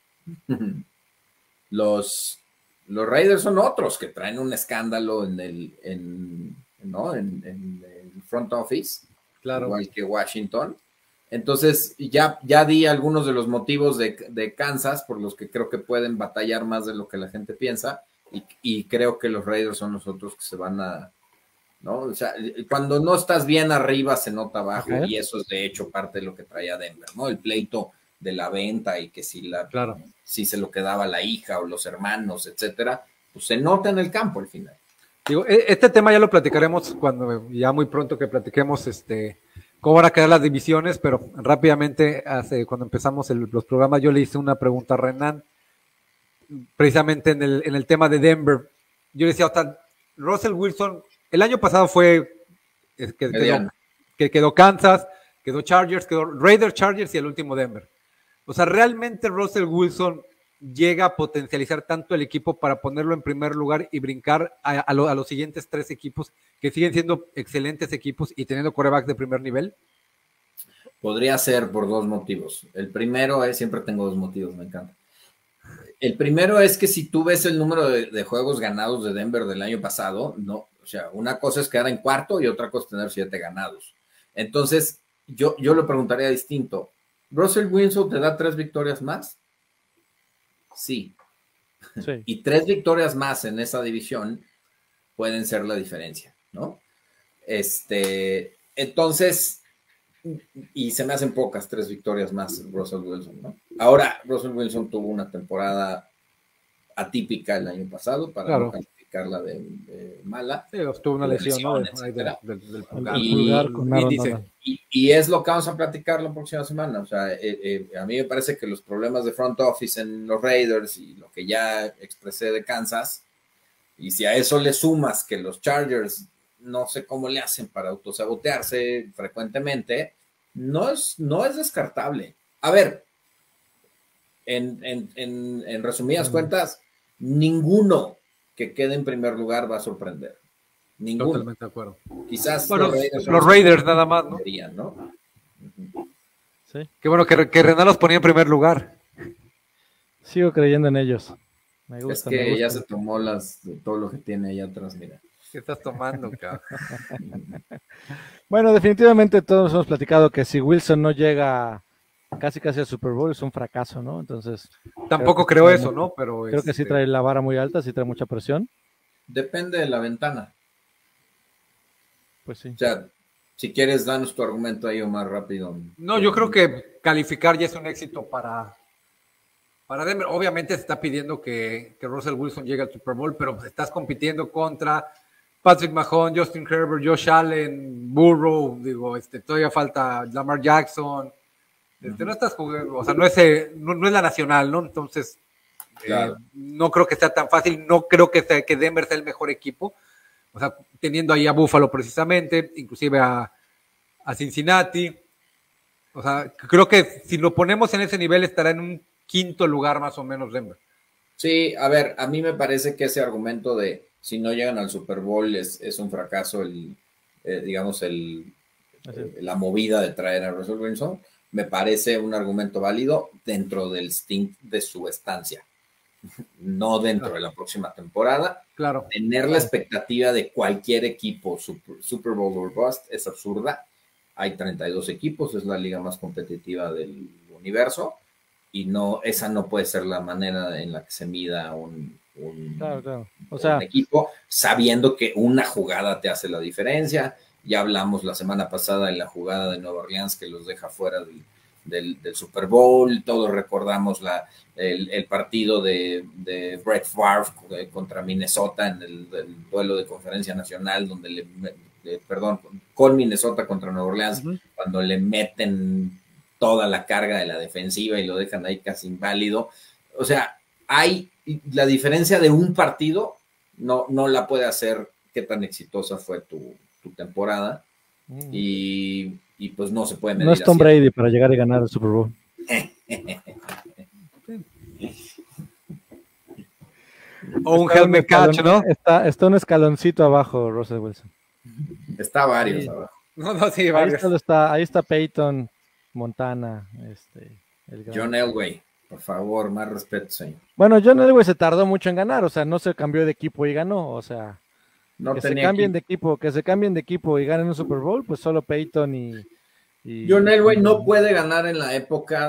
Los Raiders son otros que traen un escándalo en el front office, claro, igual que Washington. Entonces, ya di algunos de los motivos de Kansas por los que creo que pueden batallar más de lo que la gente piensa, y creo que los Raiders son los otros que se van a, ¿no? O sea, cuando no estás bien arriba se nota abajo, y eso es de hecho parte de lo que traía Denver, ¿no? El pleito de la venta y que si se lo quedaba la hija o los hermanos, etcétera, pues se nota en el campo al final. Digo, este tema ya lo platicaremos cuando ya muy pronto que platiquemos cómo van a quedar las divisiones, pero rápidamente, cuando empezamos los programas, yo le hice una pregunta a Renan, precisamente en el tema de Denver. Yo le decía, Russell Wilson, el año pasado fue que quedó Kansas, quedó Chargers, quedó Raiders, Chargers y el último Denver. O sea, ¿realmente Russell Wilson llega a potencializar tanto el equipo para ponerlo en primer lugar y brincar a los siguientes 3 equipos que siguen siendo excelentes equipos y teniendo quarterbacks de primer nivel? Podría ser por 2 motivos. El primero es, siempre tengo 2 motivos, me encanta. El primero es que si tú ves el número de juegos ganados de Denver del año pasado, no, o sea, una cosa es quedar en cuarto y otra cosa es tener 7 ganados. Entonces, yo lo preguntaría distinto. ¿Russell Wilson te da 3 victorias más? Sí. Y 3 victorias más en esa división pueden ser la diferencia, ¿no? Entonces, y se me hacen pocas 3 victorias más Russell Wilson, ¿no? Ahora, Russell Wilson tuvo una temporada atípica el año pasado para no calificarla de mala. Sí, tuvo una lesión, ¿no? Del pulgar. Y es lo que vamos a platicar la próxima semana. O sea, a mí me parece que los problemas de front office en los Raiders y lo que ya expresé de Kansas, y si a eso le sumas que los Chargers no sé cómo le hacen para autosabotearse frecuentemente, no es descartable. A ver, en resumidas cuentas, ninguno que quede en primer lugar va a sorprender. Ninguno. Totalmente de acuerdo. Quizás los Raiders nada más, ¿no? ¿no? Sí. Qué bueno que Renan los ponía en primer lugar. Sigo creyendo en ellos. Me gusta, es que ya se tomó todo lo que tiene allá atrás, mira. ¿Qué estás tomando, cabrón? Bueno, definitivamente todos hemos platicado que si Wilson no llega casi al Super Bowl es un fracaso, ¿no? Entonces tampoco creo eso, ¿no? Pero creo que sí trae la vara muy alta, sí trae mucha presión. Depende de la ventana. Pues sí. O sea, si quieres, danos tu argumento ahí o más rápido. No, yo creo que calificar ya es un éxito para Denver. Obviamente se está pidiendo que Russell Wilson llegue al Super Bowl, pero estás compitiendo contra Patrick Mahomes, Justin Herbert, Josh Allen, Burrow, digo, todavía falta Lamar Jackson. No estás jugando, o sea, no es la nacional, ¿no? Entonces, claro. No creo que sea tan fácil, no creo que Denver sea el mejor equipo. O sea, teniendo ahí a Buffalo precisamente, inclusive a Cincinnati. O sea, creo que si lo ponemos en ese nivel estará en un 5º lugar más o menos Denver. Sí, a ver, a mí me parece que ese argumento de si no llegan al Super Bowl es un fracaso, la movida de traer a Russell Wilson, me parece un argumento válido dentro del stint de su estancia. No dentro de la próxima temporada. Claro. Tener la expectativa de cualquier equipo Super Bowl or bust es absurda. Hay 32 equipos, es la liga más competitiva del universo y esa no puede ser la manera en la que se mida un equipo, sabiendo que una jugada te hace la diferencia. Ya hablamos la semana pasada de la jugada de Nueva Orleans que los deja fuera del Super Bowl. Todos recordamos el partido de Brett Favre contra Minnesota en el duelo de conferencia nacional, donde con Minnesota contra Nueva Orleans, cuando le meten toda la carga de la defensiva y lo dejan ahí casi inválido. O sea, la diferencia de un partido no la puede hacer qué tan exitosa fue tu temporada. Y pues no se puede medir. No es Tom Brady para llegar y ganar el Super Bowl. O un helmet catch, ¿no? Está un escaloncito abajo, Russell Wilson. Está varios abajo. No, sí, varios. Ahí está Peyton, Montana, John Elway, por favor, más respeto, señor. Bueno, John Elway se tardó mucho en ganar, o sea, no se cambió de equipo y ganó, o sea, que se cambien de equipo y ganen un Super Bowl, pues solo Peyton John Elway no puede ganar en la época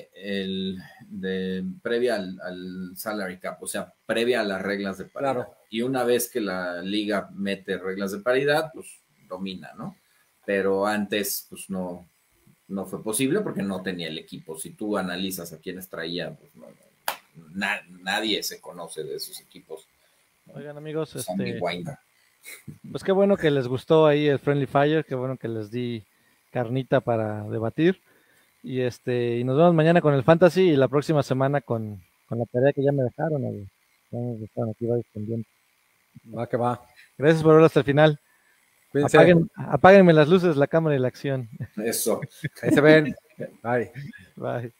previa al salary cap, o sea, previa a las reglas de paridad. Claro. Y una vez que la liga mete reglas de paridad, pues domina, ¿no? Pero antes, pues no fue posible porque no tenía el equipo. Si tú analizas a quienes traía, pues nadie se conoce de esos equipos. Oigan, amigos, Pues qué bueno que les gustó ahí el Friendly Fire, qué bueno que les di carnita para debatir. Y nos vemos mañana con el Fantasy y la próxima semana con la tarea que ya me dejaron. Aquí varios pendientes. Va que va. Gracias por verlo hasta el final. Cuídense. Apáguenme las luces, la cámara y la acción. Eso. Ahí se ven. Bye. Bye.